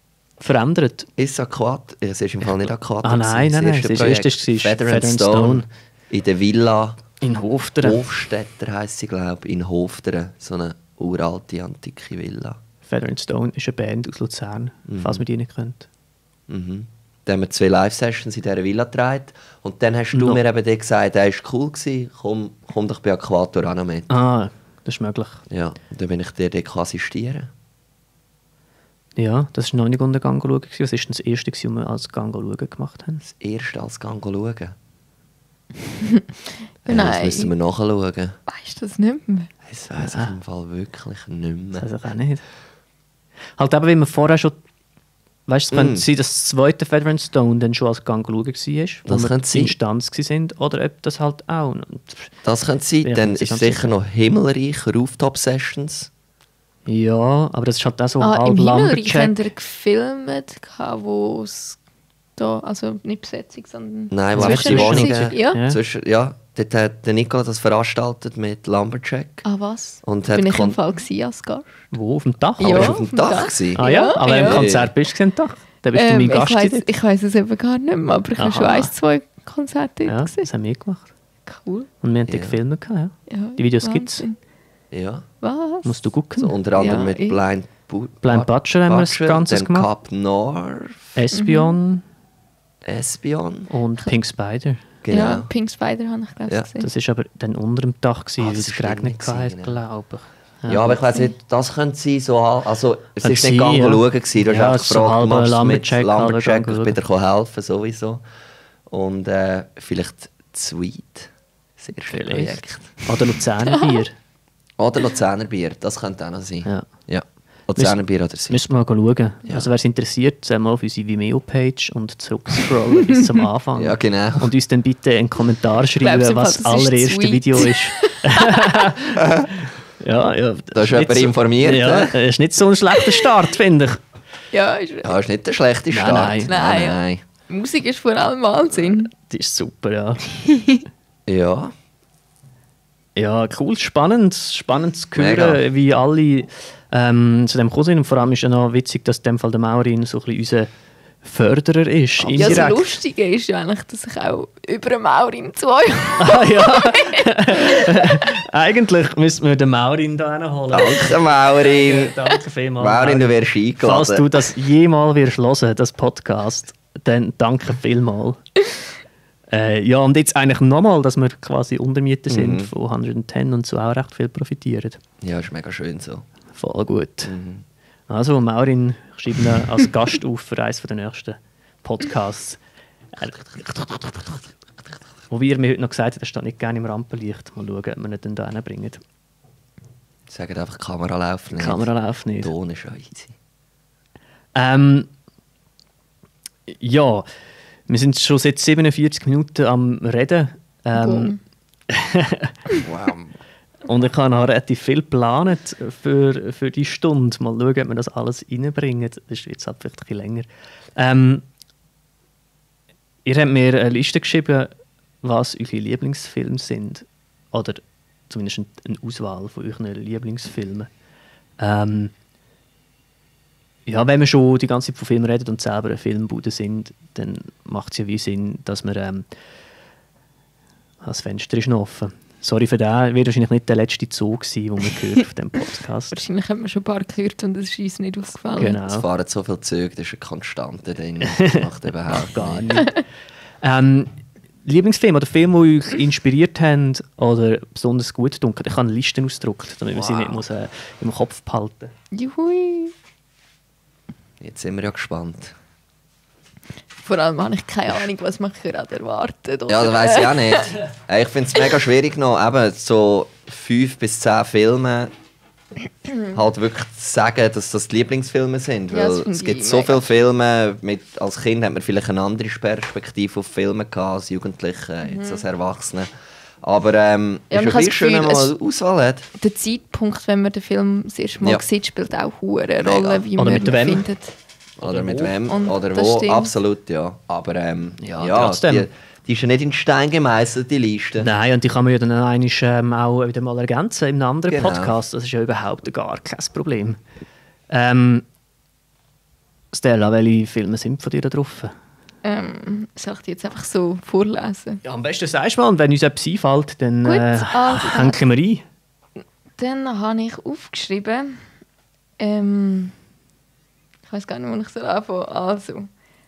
verändert? Ist Aquat? Es ist im Fall nicht Aquat. Nein. Das erste war Feather and Stone. In der Villa in Hofteren. Hofstetter heisst sie, glaube ich. In Hofteren. So eine uralte, antike Villa. Feather and Stone ist eine Band aus Luzern, falls man die nicht kennt. Mhm. Dann haben wir 2 Live-Sessions in dieser Villa getragen. Und dann hast du mir eben gesagt, der war cool gewesen. Komm doch bei Aquator auch noch mit. Ah, das ist möglich. Ja, und dann bin ich dir dort assistieren. Ja, das war noch nicht unter Gang schauen. Was war denn das erste, was wir als Gang schauen gemacht haben? Das erste als Gang schauen. Nein. Das müssen wir nachschauen. Weißt du das nicht mehr? Das weiss ich im Fall wirklich nicht mehr. Das weiß ich auch nicht. Halt eben, wie wir vorher schon... Weißt du, es könnte sein, dass das zweite Feather and Stone dann schon als Gang schauen war, wo wir Instanz waren, oder ob das halt auch... Das könnte sein. Ja, Dann ist sicher noch Himmelreich, Rooftop-Sessions. Ja, aber das ist halt auch so Im halb Himmelreich haben Lumberjack. wir gefilmt, wo es da, also nicht Besetzung, sondern Nein, wo einfach die Zwischensitzung. Wohnungen... Ja. Ja, dort hat der Nicola das veranstaltet mit Lumberjack. Ah, was? Und hat Bin ich im Fall gewesen als Gast? Wo? Auf dem Dach? Ja. Bist du auf dem Dach gewesen? Ah ja? Aber ja. im Konzert bist du auf dem Dach. Dann bist du mein Gast. Ich weiss es eben gar nicht mehr, aber ich habe schon Aha. 1-2 Konzerte Ja, gesehen. das haben wir gemacht. Cool. Und wir haben die Ja. gefilmt. Ja. Ja, Die Videos gibt's. Wahnsinn. Ja. Was? Musst du gucken. So, unter anderem Ja, mit ich- Blind Butcher haben wir das Ganze dann gemacht. Cap North, Espion Espion. und Pink Spider. Genau. Ja, Pink Spider habe ich glaube Ja. gesehen. Das war aber dann unter dem Dach, Ah, weil das es ist geregnet schlimm hat, gewesen, glaube ich. Ja, aber ich weiss nicht, das könnte sein, so, also es Könnte ist nicht sein, Gang ja. schauen gewesen, du hast Ja, einfach so gefragt, halber machst du mit Lumberjack, halber Lumberjack, Gang ich bin dir helfen, sowieso. Und vielleicht Sweet, das erste Vielleicht. Projekt. Oder Luzerner Bier. Oder Luzerner Bier, das könnte auch noch sein. Ja. Ja. Luzerner Bier oder Sweet. Müssen wir mal schauen. Ja. Also wer es interessiert, soll mal auf unsere Vimeo-Page und zurückscrollen bis zum Anfang. Ja, genau. Und uns dann bitte einen Kommentar schreiben, glaub, was das das ist allererste sweet. Video ist. ja. Da ist jemand informiert. Ja, hä? das ist nicht so ein schlechter Start, finde ich. Ja, Ja, ist nicht der schlechte Start. Nein. Nein. Musik ist vor allem Wahnsinn. Das ist super, ja. Ja. Ja, cool, spannend zu Mega. hören, wie alle zu dem gekommen sind. Und vor allem ist ja noch witzig, dass in dem Fall der Maurin so ein bisschen unser Förderer ist. Ja, das indirekt. Lustige ist ja eigentlich, dass ich auch über einen Maurin zu euch Ah, ja. Eigentlich müssten wir den Maurin da holen. Danke, Maurin. Danke vielmals. Maurin, du wirst eingeladen. Falls du das jemals wirst hören, das Podcast, dann danke vielmals. Ja, und jetzt eigentlich nochmal, dass wir quasi Untermieter sind von 110 und so auch recht viel profitieren. Ja, ist mega schön so. Voll gut. Also, Maurin, schreib ihn als Gast auf für eines der nächsten Podcasts. Wobei er mir heute noch gesagt hat, er steht nicht gerne im Rampenlicht. Mal schauen, ob wir ihn dann da hinbringen. Sagt einfach, die Kamera läuft nicht. Die Kamera läuft nicht. Ton ist ja easy. Ja, wir sind schon seit 47 Minuten am Reden. Boom. Wow. Und ich habe noch relativ viel geplant für die Stunde. Mal schauen, ob wir das alles reinbringen. Das ist jetzt halt vielleicht ein bisschen länger. Ihr habt mir eine Liste geschrieben, was eure Lieblingsfilme sind. Oder zumindest eine Auswahl von euren Lieblingsfilmen. Ja, wenn wir schon die ganze Zeit von Filmen reden und selber eine Filmbude sind, dann macht es ja wie Sinn, dass wir... das Fenster ist noch offen. Sorry für den, wird wahrscheinlich nicht der letzte Zug sein, den wir hören auf diesem Podcast. Wahrscheinlich haben wir schon ein paar gehört und es ist uns nicht aufgefallen. Genau. Es fahren so viele Züge, das ist eine Konstante drin. Das macht überhaupt Gar nicht. nicht. Lieblingsfilm oder Film, die euch inspiriert haben oder besonders gut dunkel. Ich habe eine Liste ausgedruckt, damit man sie nicht muss, im Kopf behalten Juhui. Jetzt sind wir ja gespannt. Vor allem habe ich keine Ahnung, was man gerade erwartet. Oder? Ja, das weiss ich auch nicht. Ich finde es mega schwierig noch, eben so 5 bis 10 Filme halt wirklich zu sagen, dass das die Lieblingsfilme sind. Ja, das Weil finde es gibt ich so mega. viele Filme, als Kind hat man vielleicht eine andere Perspektive auf Filme gehabt, als Jugendliche, jetzt als Erwachsene. Aber Ja, ist und ja ich habe gleich das schön, wenn man Gefühl, mal eine Auswahl hat. Der Zeitpunkt, wenn man den Film das erste Mal Ja. sieht, spielt auch eine Mega. Rolle, wie Oder man mit ihn wem? findet. Oder mit wo. wem, Und oder das wo, stimmt. absolut, ja. Aber Ja, ja, trotzdem. die ist ja nicht in Stein gemeißelt, die Liste. Nein, und die kann man ja dann auch wieder mal ergänzen in einem anderen Genau. Podcast. Das ist ja überhaupt gar kein Problem. Stella, welche Filme sind von dir da drauf? Soll ich die jetzt einfach so vorlesen? Ja, am besten sagst du mal, und wenn uns etwas einfällt, dann Gut, also, hängen wir ein. Dann habe ich aufgeschrieben, ich weiß gar nicht, wo ich so anfange. Also,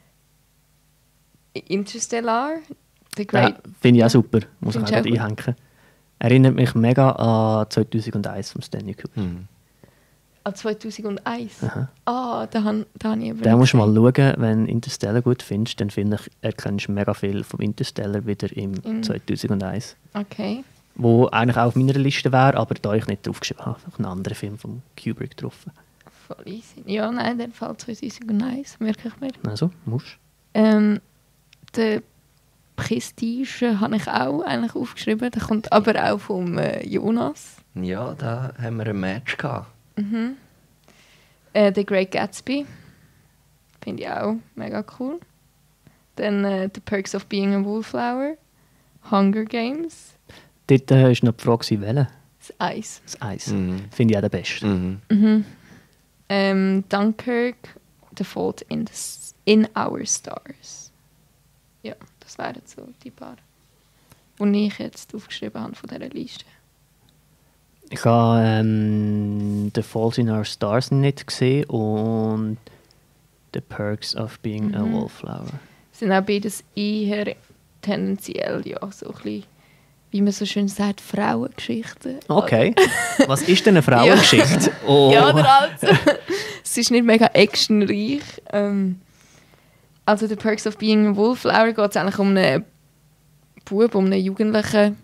Interstellar, The Great... Ja, finde ich auch super, muss ich auch Findest du gerade auch einhängen. Erinnert mich mega an 2001 von Stanley Kubrick. An 2001? Aha. Ah, da habe ich aber Da musst du nicht mal schauen, wenn Interstellar gut findest, dann finde ich, erkennst du mega viel vom Interstellar wieder im 2001. Okay. Wo eigentlich auch auf meiner Liste wäre, aber da ich nicht draufgeschrieben habe. Einfach einen anderen Film von Kubrick drauf. Voll easy. Ja, nein, in dem Fall 2001, merke ich mir. Also, musst Der Prestige habe ich auch eigentlich aufgeschrieben. Der kommt aber auch vom Jonas. Ja, da haben wir ein Match gehabt. The Great Gatsby. Finde ich auch mega cool. Dann The Perks of Being a Wallflower. Hunger Games. Dort war noch die Frage, welche? Das Eis. Das Eis. Finde ich auch der Beste. Dunkirk. The Fault in Our Stars. Ja, das wären so die paar, die ich jetzt aufgeschrieben habe von dieser Liste. Ich habe The Fault in Our Stars nicht gesehen und The Perks of Being a Wallflower. Sind auch beides eher tendenziell, ja, so ein bisschen, wie man so schön sagt, Frauengeschichten. Okay. Was ist denn eine Frauengeschichte? Oh. Ja, oder also. Es ist nicht mega actionreich. Also The Perks of Being a Wallflower geht es eigentlich um einen Bub, um einen Jugendlichen,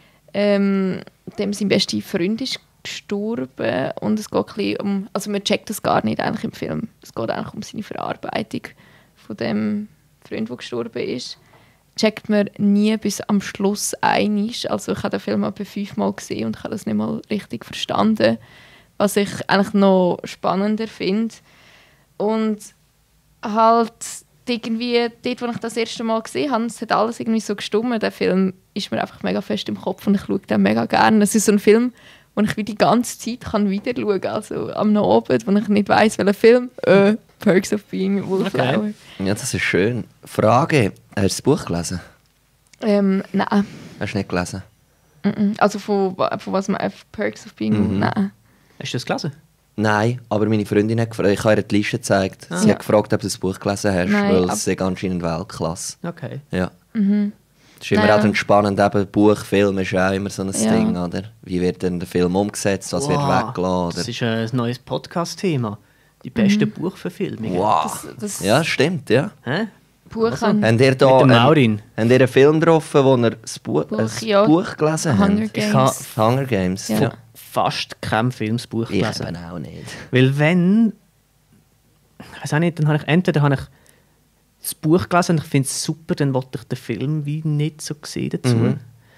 dem sein bester Freund ist gestorben und es geht ein bisschen um, also man checkt das gar nicht eigentlich im Film. Es geht eigentlich um seine Verarbeitung von dem Freund, der gestorben ist. Checkt man nie bis am Schluss einig. Also ich habe den Film etwa 5-mal gesehen und ich habe das nicht mal richtig verstanden, was ich eigentlich noch spannender finde. Und halt irgendwie, dort, wo ich das erste Mal gesehen habe, es hat alles irgendwie so gestimmt. Der Film ist mir einfach mega fest im Kopf und ich schaue den mega gerne. Es ist so ein Film, wo ich wie die ganze Zeit kann wieder schauen kann. Also am Abend, wo ich nicht weiss, welcher Film. Perks of Being a Wallflower. Okay. Ja, das ist schön. Frage, hast du das Buch gelesen? Nein. Hast du nicht gelesen? Also von was man Perks of Being... Nein. Hast du das gelesen? Nein, aber meine Freundin hat gefragt, ich habe ihr die Liste gezeigt. Sie hat gefragt, ob du das Buch gelesen hast, Nein, weil es ist anscheinend Weltklasse. Okay. Ja. Das ist immer Nein. auch dann spannend, eben Buch, Film ist ja auch immer so ein Ja. Ding, oder? Wie wird denn der Film umgesetzt, was wird weggelassen? Das ist ein neues Podcast-Thema. Die besten Buchverfilmungen. Wow. Das Ja, stimmt, ja. Hä? Buch Also, an Habt ihr da Mit dem Maurin. habt ihr einen Film getroffen, wo ihr das Buch, Buch, ein ja. Buch gelesen Hunger habt? Games. Hunger Games, Ja. ja. Fast kein Filmsbuch Ich gelesen. eben auch nicht. Weil wenn... Ich weiß auch nicht, dann habe ich entweder das Buch gelesen und ich finde es super, dann wollte ich den Film wie nicht so sehen dazu.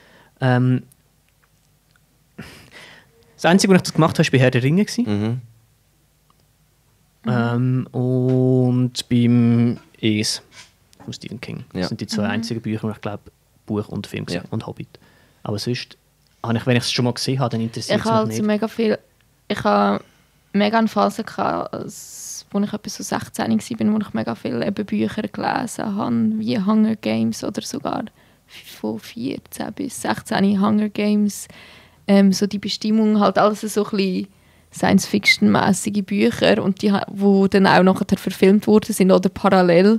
Das Einzige, was ich das gemacht habe, war bei Herr der Ringe. Mhm. Und beim Es von Stephen King. Ja. Das sind die zwei einzigen Bücher, die ich glaube, Buch und Film gesehen Ja. und Hobbit. Aber sonst, wenn ich es schon mal gesehen habe, dann interessiert Ich es mich habe nicht. also mega viel... Ich habe mega eine Phase gehabt, als ich etwa so 16 war, wo ich mega viele eben Bücher gelesen habe, wie Hunger Games oder sogar von 14 bis 16 Hunger Games. So die Bestimmung, halt alles so ein bisschen Science-Fiction-mässige Bücher und die dann auch nachher verfilmt worden sind oder parallel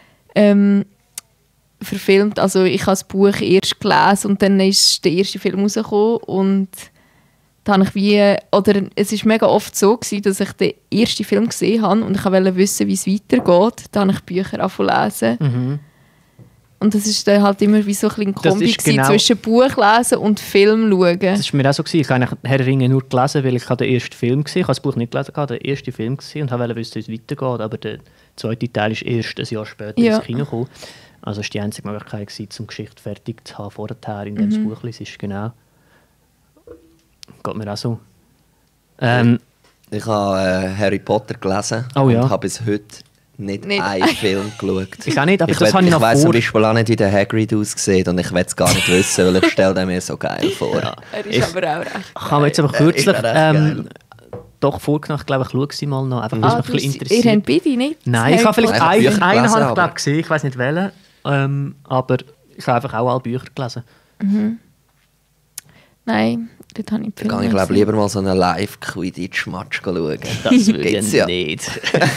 verfilmt. Also ich habe das Buch erst gelesen und dann ist der erste Film rausgekommen und da habe ich es ist mega oft so gewesen, dass ich den ersten Film gesehen habe und ich wollte wissen, wie es weitergeht. Da habe ich Bücher angefangen zu lesen. Und das ist dann halt immer wie so ein bisschen Kombi genau- zwischen Buch lesen und Film schauen. Das war mir auch so. Ich habe Herr der Ringe nur gelesen, weil ich den ersten Film gesehen habe. Ich habe das Buch nicht gelesen, ich habe den ersten Film gesehen und wollte wissen, wie es weitergeht. Aber der zweite Teil ist erst ein Jahr später ins Kino gekommen. Also es war die einzige Möglichkeit, um die Geschichte fertig zu haben vorher, indem das Buch liest. Genau. Geht mir auch so. Ich habe Harry Potter gelesen Oh ja. und habe bis heute nicht einen Film geschaut. Ich auch nicht, aber ich das habe ich noch weiss zum vor. Beispiel auch nicht, wie der Hagrid aussieht und ich will es gar nicht wissen, weil ich stelle den mir so geil vor. Er ist aber auch recht. Ich habe jetzt aber kürzlich ist recht geil. doch vorgenommen, glaube ich, schaue sie mal noch. Einfach, weil es mich ein bisschen interessiert. Ihr habt beide nicht? Nein, ich habe vielleicht Einfach Bücher einen gelesen, habe ich, glaube aber- gesehen, ich weiß nicht welchen. Aber ich habe einfach auch alle Bücher gelesen. Nein, dort habe ich die Dann gehe ich glaube lieber mal so einen Live-Quidditch-Match schauen. Das würde Geht's ich ja. nicht.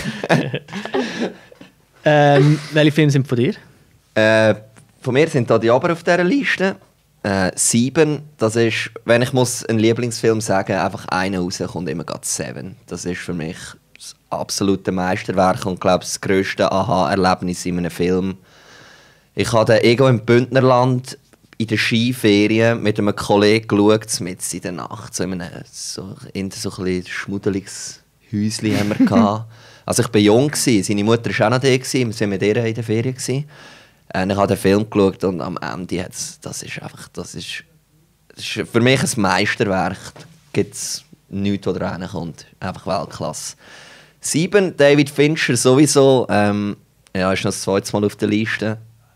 Welche Filme sind von dir? Von mir sind da die aber auf dieser Liste. 7, das ist, wenn ich muss einen Lieblingsfilm sagen, einfach einer raus, kommt immer gerade 7. Das ist für mich das absolute Meisterwerk und glaube das grösste Aha-Erlebnis in einem Film. Ich habe den Ego im Bündnerland in der Skiferien mit einem Kollegen geschaut, mitten in der Nacht, so in einem so ein bisschen schmuddeliges Häuschen haben wir gehabt. Also ich war jung, seine Mutter war auch noch da, wir waren mit ihr in der Ferien. Ich habe den Film geschaut und am Ende das ist für mich ein Meisterwerk. Da gibt es nichts, was da reinkommt. Einfach Weltklasse. 7, David Fincher sowieso. Ja, ist noch das zweite Mal auf der Liste.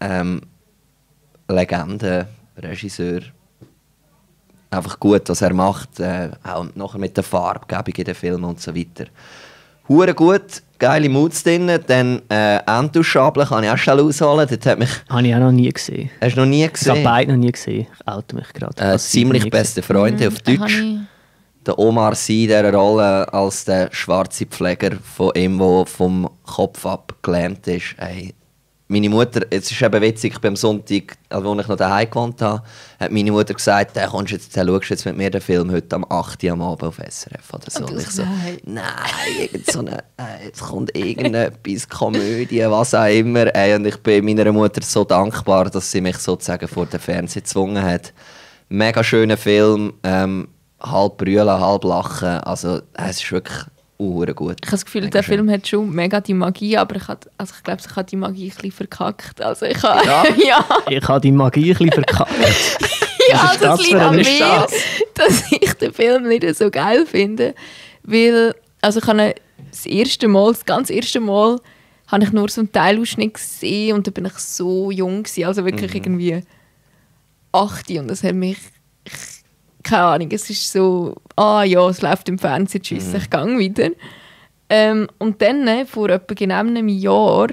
Legende, Regisseur. Einfach gut, was er macht. Auch nachher mit der Farbgebung in den Filmen und so weiter. Hure gut, geile Moods drin. Dann Entuschable kann ich auch schnell ausholen. Dort hat mich... Habe ich auch noch nie gesehen. Hast du noch nie Ich habe gesehen? beide noch nie gesehen. Ich oute mich gerade. Ziemlich beste Freunde auf Den Deutsch. habe ich- Der Omar Sy in dieser Rolle als der schwarze Pfleger von ihm, der vom Kopf ab gelähmt ist. Ey, meine Mutter, es ist eben witzig, ich bin am Sonntag, als ich noch daheim gewohnt habe, hat meine Mutter gesagt, schaust du jetzt mit mir den Film heute am 8. Uhr am Abend auf SRF oder so. Und ich so, nein, jetzt kommt irgendetwas, Komödie, was auch immer. Ey, und ich bin meiner Mutter so dankbar, dass sie mich sozusagen vor den Fernseher gezwungen hat. Mega schöner Film, halb brüllen, halb lachen. Also es ist wirklich gut. Ich habe das Gefühl, Mega der schön. Film hat schon mega die Magie, aber ich glaube, ich habe die Magie ein bisschen verkackt. Also ich habe... Ja? ja. Ich habe die Magie ein bisschen verkackt. Ja, ist das das liegt für an eine mir, Chance? dass ich den Film nicht so geil finde. Weil, also ich habe ihn das ganz erste Mal, habe ich nur so einen Teilausschnitt gesehen und da bin ich so jung gewesen, also wirklich irgendwie 8 und das hat mich, keine Ahnung, es ist so, ja, es läuft im Fernsehen, tschüss, ich gehe wieder. Und dann, vor etwa genau einem Jahr,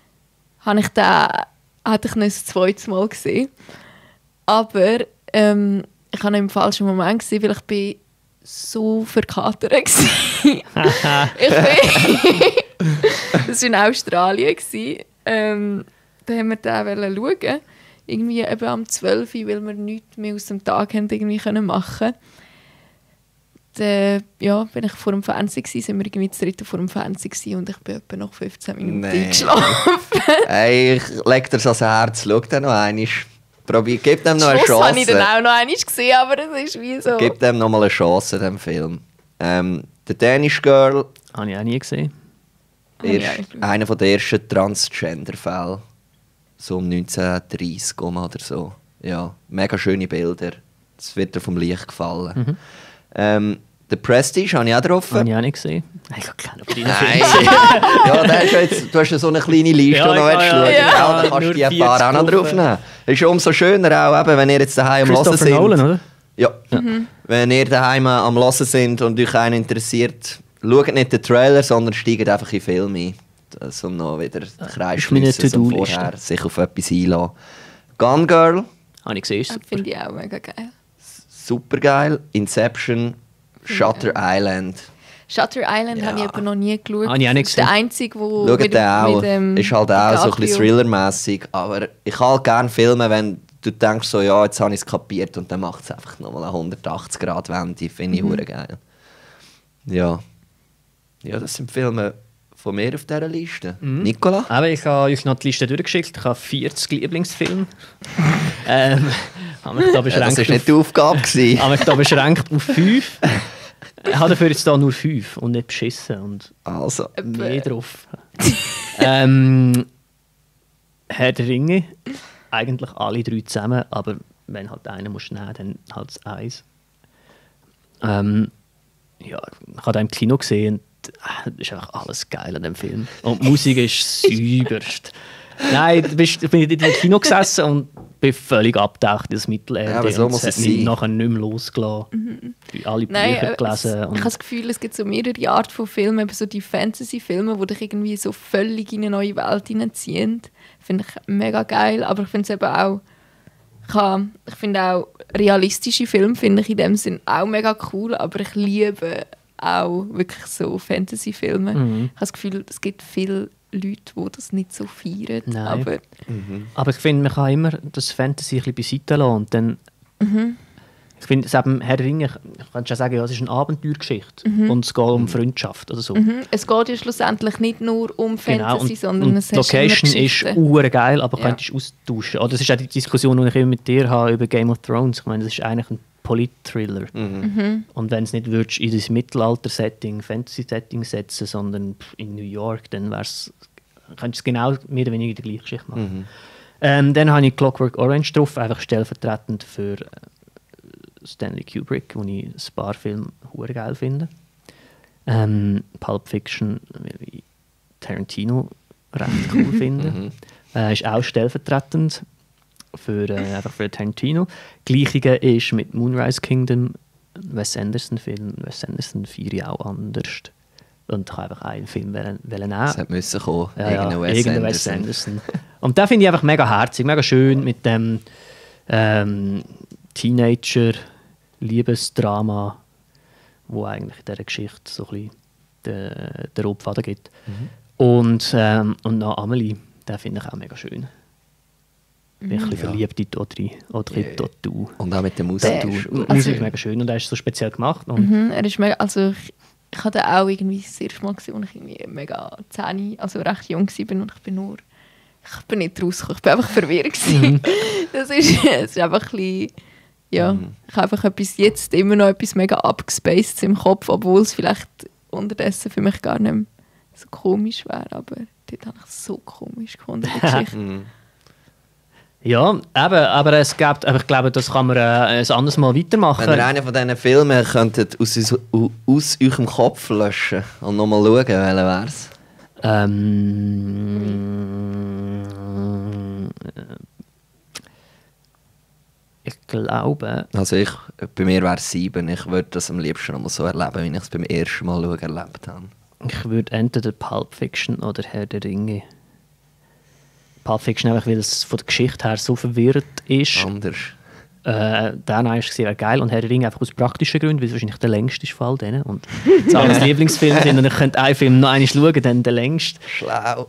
hatte ich ihn ein zweites Mal gesehen. Aber ich habe ihn im falschen Moment gesehen, weil ich bin so verkatert war. Das war in Australien. Da haben wir den schauen. Irgendwie eben am 12 Uhr, weil wir nichts mehr aus dem Tag haben irgendwie machen. Dann bin ich vor dem Fernseher gewesen, sind wir irgendwie das dritte vor dem Fernseher gewesen und ich bin etwa noch 15 Minuten eingeschlafen. Hey, ich leg dir das ans Herz, schau den noch einmal. Gib dem noch eine Schluss habe ich dann Chance. auch noch einmal gesehen, aber das ist wie so... Gib dem noch mal eine Chance, dem Film. The Danish Girl Habe ich auch nie gesehen. ist Ja, einer der ersten Transgender-Fälle. So um 1930 oder so. Ja, mega schöne Bilder. Das wird dir vom Licht gefallen. The Prestige habe ich auch drauf. Habe ich auch nicht gesehen. Ich habe keinen von deinen Nein. Filmen. Ja, du hast ja so eine kleine Liste, Ja, die noch ja, willst ja, schauen. ja. Ja, dann kannst du Nur die ein paar 40 auch noch draufnehmen. Ist umso schöner auch, eben, wenn ihr jetzt daheim am Hören Christopher sind. Nolan, oder? Ja. Wenn ihr daheim am Hören sind und euch einen interessiert, schaut nicht den Trailer, sondern steigt einfach in den Film ein. Das, um noch wieder den Kreis ist meine schliessen, um To-Do-Liste. vorher sich auf etwas einlassen. Gone Girl, Habe ich gesehen. ist Das super. finde ich auch mega geil. super geil. Inception, Shutter Island. Shutter Island Ja. habe ich aber noch nie geschaut. Habe ich auch nicht Das ist der gesehen. einzige, wo Schaut mit, den auch. Ist halt auch so ein bisschen DiCaprio- Thriller-mässig. Aber ich kann halt gerne filmen, wenn du denkst, so, ja, jetzt habe ich es kapiert und dann macht es einfach nochmal eine 180-Grad-Wende. Finde ich hure geil. Ja. Ja, das sind Filme von mir auf dieser Liste. Nicola? Aber ich habe euch noch die Liste durchgeschickt. Ich habe 40 Lieblingsfilme. Habe mich da Ja, beschränkt, das war nicht die Aufgabe. gewesen. habe mich da beschränkt auf 5. Ich habe dafür jetzt da nur 5 und nicht beschissen und Also, mehr drauf. Herr der Ringe, eigentlich alle 3 zusammen, aber wenn halt einer muss nehmen, dann halt das 1. Ja, ich habe den im Kino gesehen und es ist einfach alles geil an dem Film. Und die Musik ist süberst. Nein, ich bin in dem Kino gesessen und bin völlig abgetaucht in das Mittelerde. Ja, aber so und muss es es hat mich sein. nachher nicht mehr losgelassen. alle Nein, Bücher gelesen. ich habe das Gefühl, es gibt so mehrere Arten von Filmen, eben so die Fantasy-Filme, die dich irgendwie so völlig in eine neue Welt hineinziehen. Finde ich mega geil, aber ich finde es eben auch, ich finde auch realistische Filme finde ich in dem Sinn auch mega cool, aber ich liebe auch wirklich so Fantasy-Filme. Ich habe das Gefühl, es gibt viele Leute, die das nicht so feiern. Nein. Aber ich finde, man kann immer das Fantasy ein bisschen beiseite lassen und dann ich finde, es eben Herr der Ringe, ich kann schon sagen, ja, es ist eine Abenteuergeschichte und es geht um Freundschaft oder so. Es geht ja schlussendlich nicht nur um Fantasy, sondern es die Location ist geil, aber könntest du austauschen. Oder das ist auch die Diskussion, die ich immer mit dir habe über Game of Thrones. Ich meine, das ist eigentlich ein Polit-Thriller. Und wenn es nicht würdest in das Mittelalter-Setting, Fantasy-Setting setzen, sondern in New York, dann könntest du es genau mehr oder weniger die gleiche Geschichte machen. Dann habe ich Clockwork Orange drauf, einfach stellvertretend für Stanley Kubrick, wo ich ein paar Filme hure geil finde. Pulp Fiction, wie ich Tarantino recht cool finde. Ist auch stellvertretend einfach für Tarantino. Gleiche ist mit Moonrise Kingdom, Wes Anderson-Film. Wes Anderson feiere ich auch anders. Und ich habe einfach einen Film nehmen. Es hat müssen kommen. Irgendein Wes Anderson. Und den finde ich einfach mega herzig, mega schön mit dem Teenager-Liebesdrama, wo eigentlich in dieser Geschichte so ein bisschen den Rotfaden gibt. Und noch Amelie, den finde ich auch mega schön. Bin ein bisschen verliebt in Audrey Tautou. Und auch mit der Musik. Die Musik ist mega schön und er ist so speziell gemacht. Und er ist mega, also ich hatte auch irgendwie das erste Mal gesehen, als ich irgendwie mega 10, also recht jung war und ich bin nicht rausgekommen, ich bin einfach verwirrt gewesen. Das ist einfach ein bisschen, ja, ich habe einfach jetzt immer noch etwas mega abgespaced im Kopf, obwohl es vielleicht unterdessen für mich gar nicht mehr so komisch wäre, aber dort habe ich es so komisch gefunden, die Geschichte. Ja, eben, aber es gibt, aber ich glaube, das kann man ein anderes Mal weitermachen. Wenn ihr einen von diesen Filmen könntet aus eurem Kopf löschen und nochmal schauen, welcher wäre es? Ich glaube... Also bei mir wäre es 7. Ich würde das am liebsten nochmal so erleben, wie ich es beim ersten Mal erlebt habe. Ich würde entweder Pulp Fiction oder Herr der Ringe. Pulp Fiction einfach, weil es von der Geschichte her so verwirrt ist. Anders. Der neue ist sehr geil und Herr der Ringe einfach aus praktischen Gründen, weil es wahrscheinlich der längste ist von all denen. Und das alles Lieblingsfilme sind und ich könnte einen Film noch einmal schauen, dann der längste. Schlau.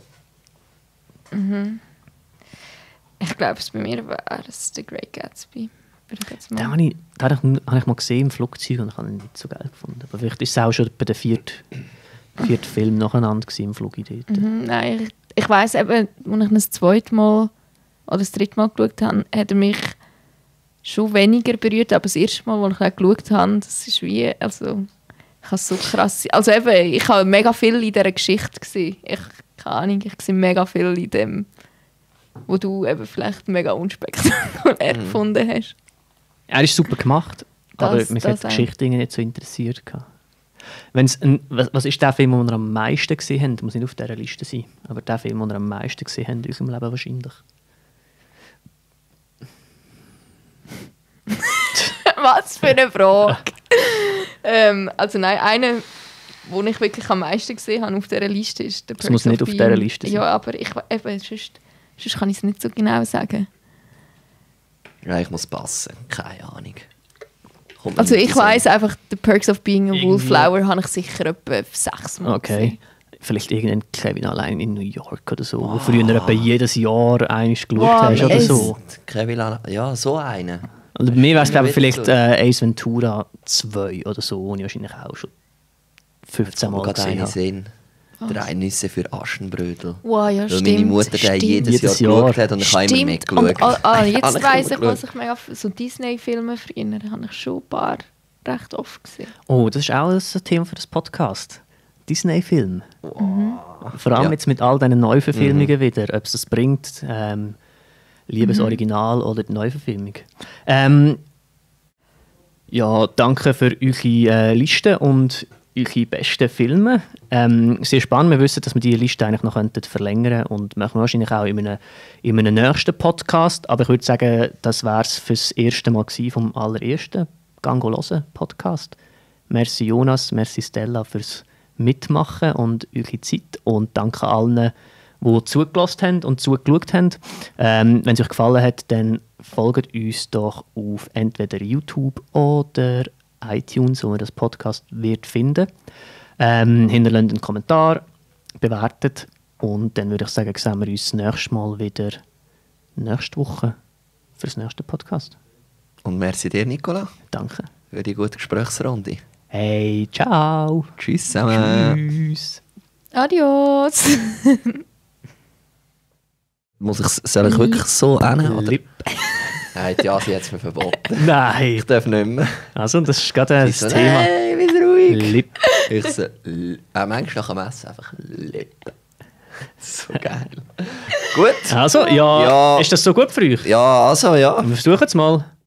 Ich glaube, bei mir wäre es «The Great Gatsby». Den habe ich mal gesehen im Flugzeug und ich habe ihn nicht so geil gefunden. Aber vielleicht ist es auch schon bei der vierten Film nacheinander im Flug dort. Nein, ich weiss eben, als ich das zweite Mal oder das dritte Mal geschaut habe, hat er mich schon weniger berührt, aber das erste Mal, als ich ihn geschaut habe, das ist wie, also ich habe so krass, also eben, ich habe mega viel in dieser Geschichte gesehen. Keine Ahnung, ich sehe mega viel in dem, wo du eben vielleicht mega unspektakulär gefunden hast. Er ist super gemacht, aber mich hat die Geschichte nicht so interessiert. Was ist der Film, den wir am meisten gesehen haben? Muss nicht auf dieser Liste sein. Aber der Film, den wir am meisten gesehen haben in unserem Leben wahrscheinlich. Was für eine Frage! Also nein, einer, den ich wirklich am meisten gesehen habe auf dieser Liste, ist der Perks of Being. Es muss nicht auf dieser Liste sein. Ja, aber sonst kann ich es nicht so genau sagen. Ja, ich muss passen. Keine Ahnung. Also ich weiss einfach, «The Perks of Being a Wallflower» habe ich sicher etwa 6 Mal gesehen. Vielleicht irgendein Kevin allein in New York oder so, wo früher etwa jedes Jahr einmal geschaut hast oder so. Kevin ja, so einen. Und bei mir wäre es glaube ich vielleicht Ace Ventura 2 oder so, wo ich wahrscheinlich auch schon 15 Mal gesehen habe. Drei Nüsse für Aschenbrödel. Wow, ja, weil meine Mutter den jedes Jahr geschaut hat und ich habe immer mitgeschaut. Jetzt weiss ich, was ich mega... So Disney-Filme früher habe ich schon ein paar recht oft gesehen. Oh, das ist auch ein Thema für das Podcast. Disney-Film. Vor allem jetzt mit all diesen Neuverfilmungen wieder, ob es das bringt, liebes Original oder die Neuverfilmung. Ja, danke für eure Liste und eure besten Filme. Sehr spannend. Wir wissen, dass wir diese Liste eigentlich noch verlängern könnten und machen wir wahrscheinlich auch in einem nächsten Podcast. Aber ich würde sagen, das wäre es für das erste Mal vom allerersten gang hören, Podcast. Merci Jonas, merci Stella fürs Mitmachen und eure Zeit. Und danke allen, die zugelassen haben und zugeschaut haben. Wenn es euch gefallen hat, dann folgt uns doch auf entweder YouTube oder iTunes, wo man das Podcast wird finden. Hinterlasst einen Kommentar, bewertet und dann würde ich sagen, sehen wir uns nächstes Mal wieder nächste Woche für das nächste Podcast. Und merci dir, Nicola, Danke. für die gute Gesprächsrunde. Hey, ciao. Tschüss zusammen. Tschüss. Adios! Soll ich wirklich so hin? Oder? Lip. Nein, die Asi hat es mir verboten. Nein. Ich darf nicht mehr. Also, das ist gerade das So, Thema. nein, bist ruhig. Lip. Ich so, manchmal nach dem Essen einfach Lippen. So geil. Gut. Also, ja, Ja. ist das so gut für euch? Ja, also ja. Wir versuchen es mal.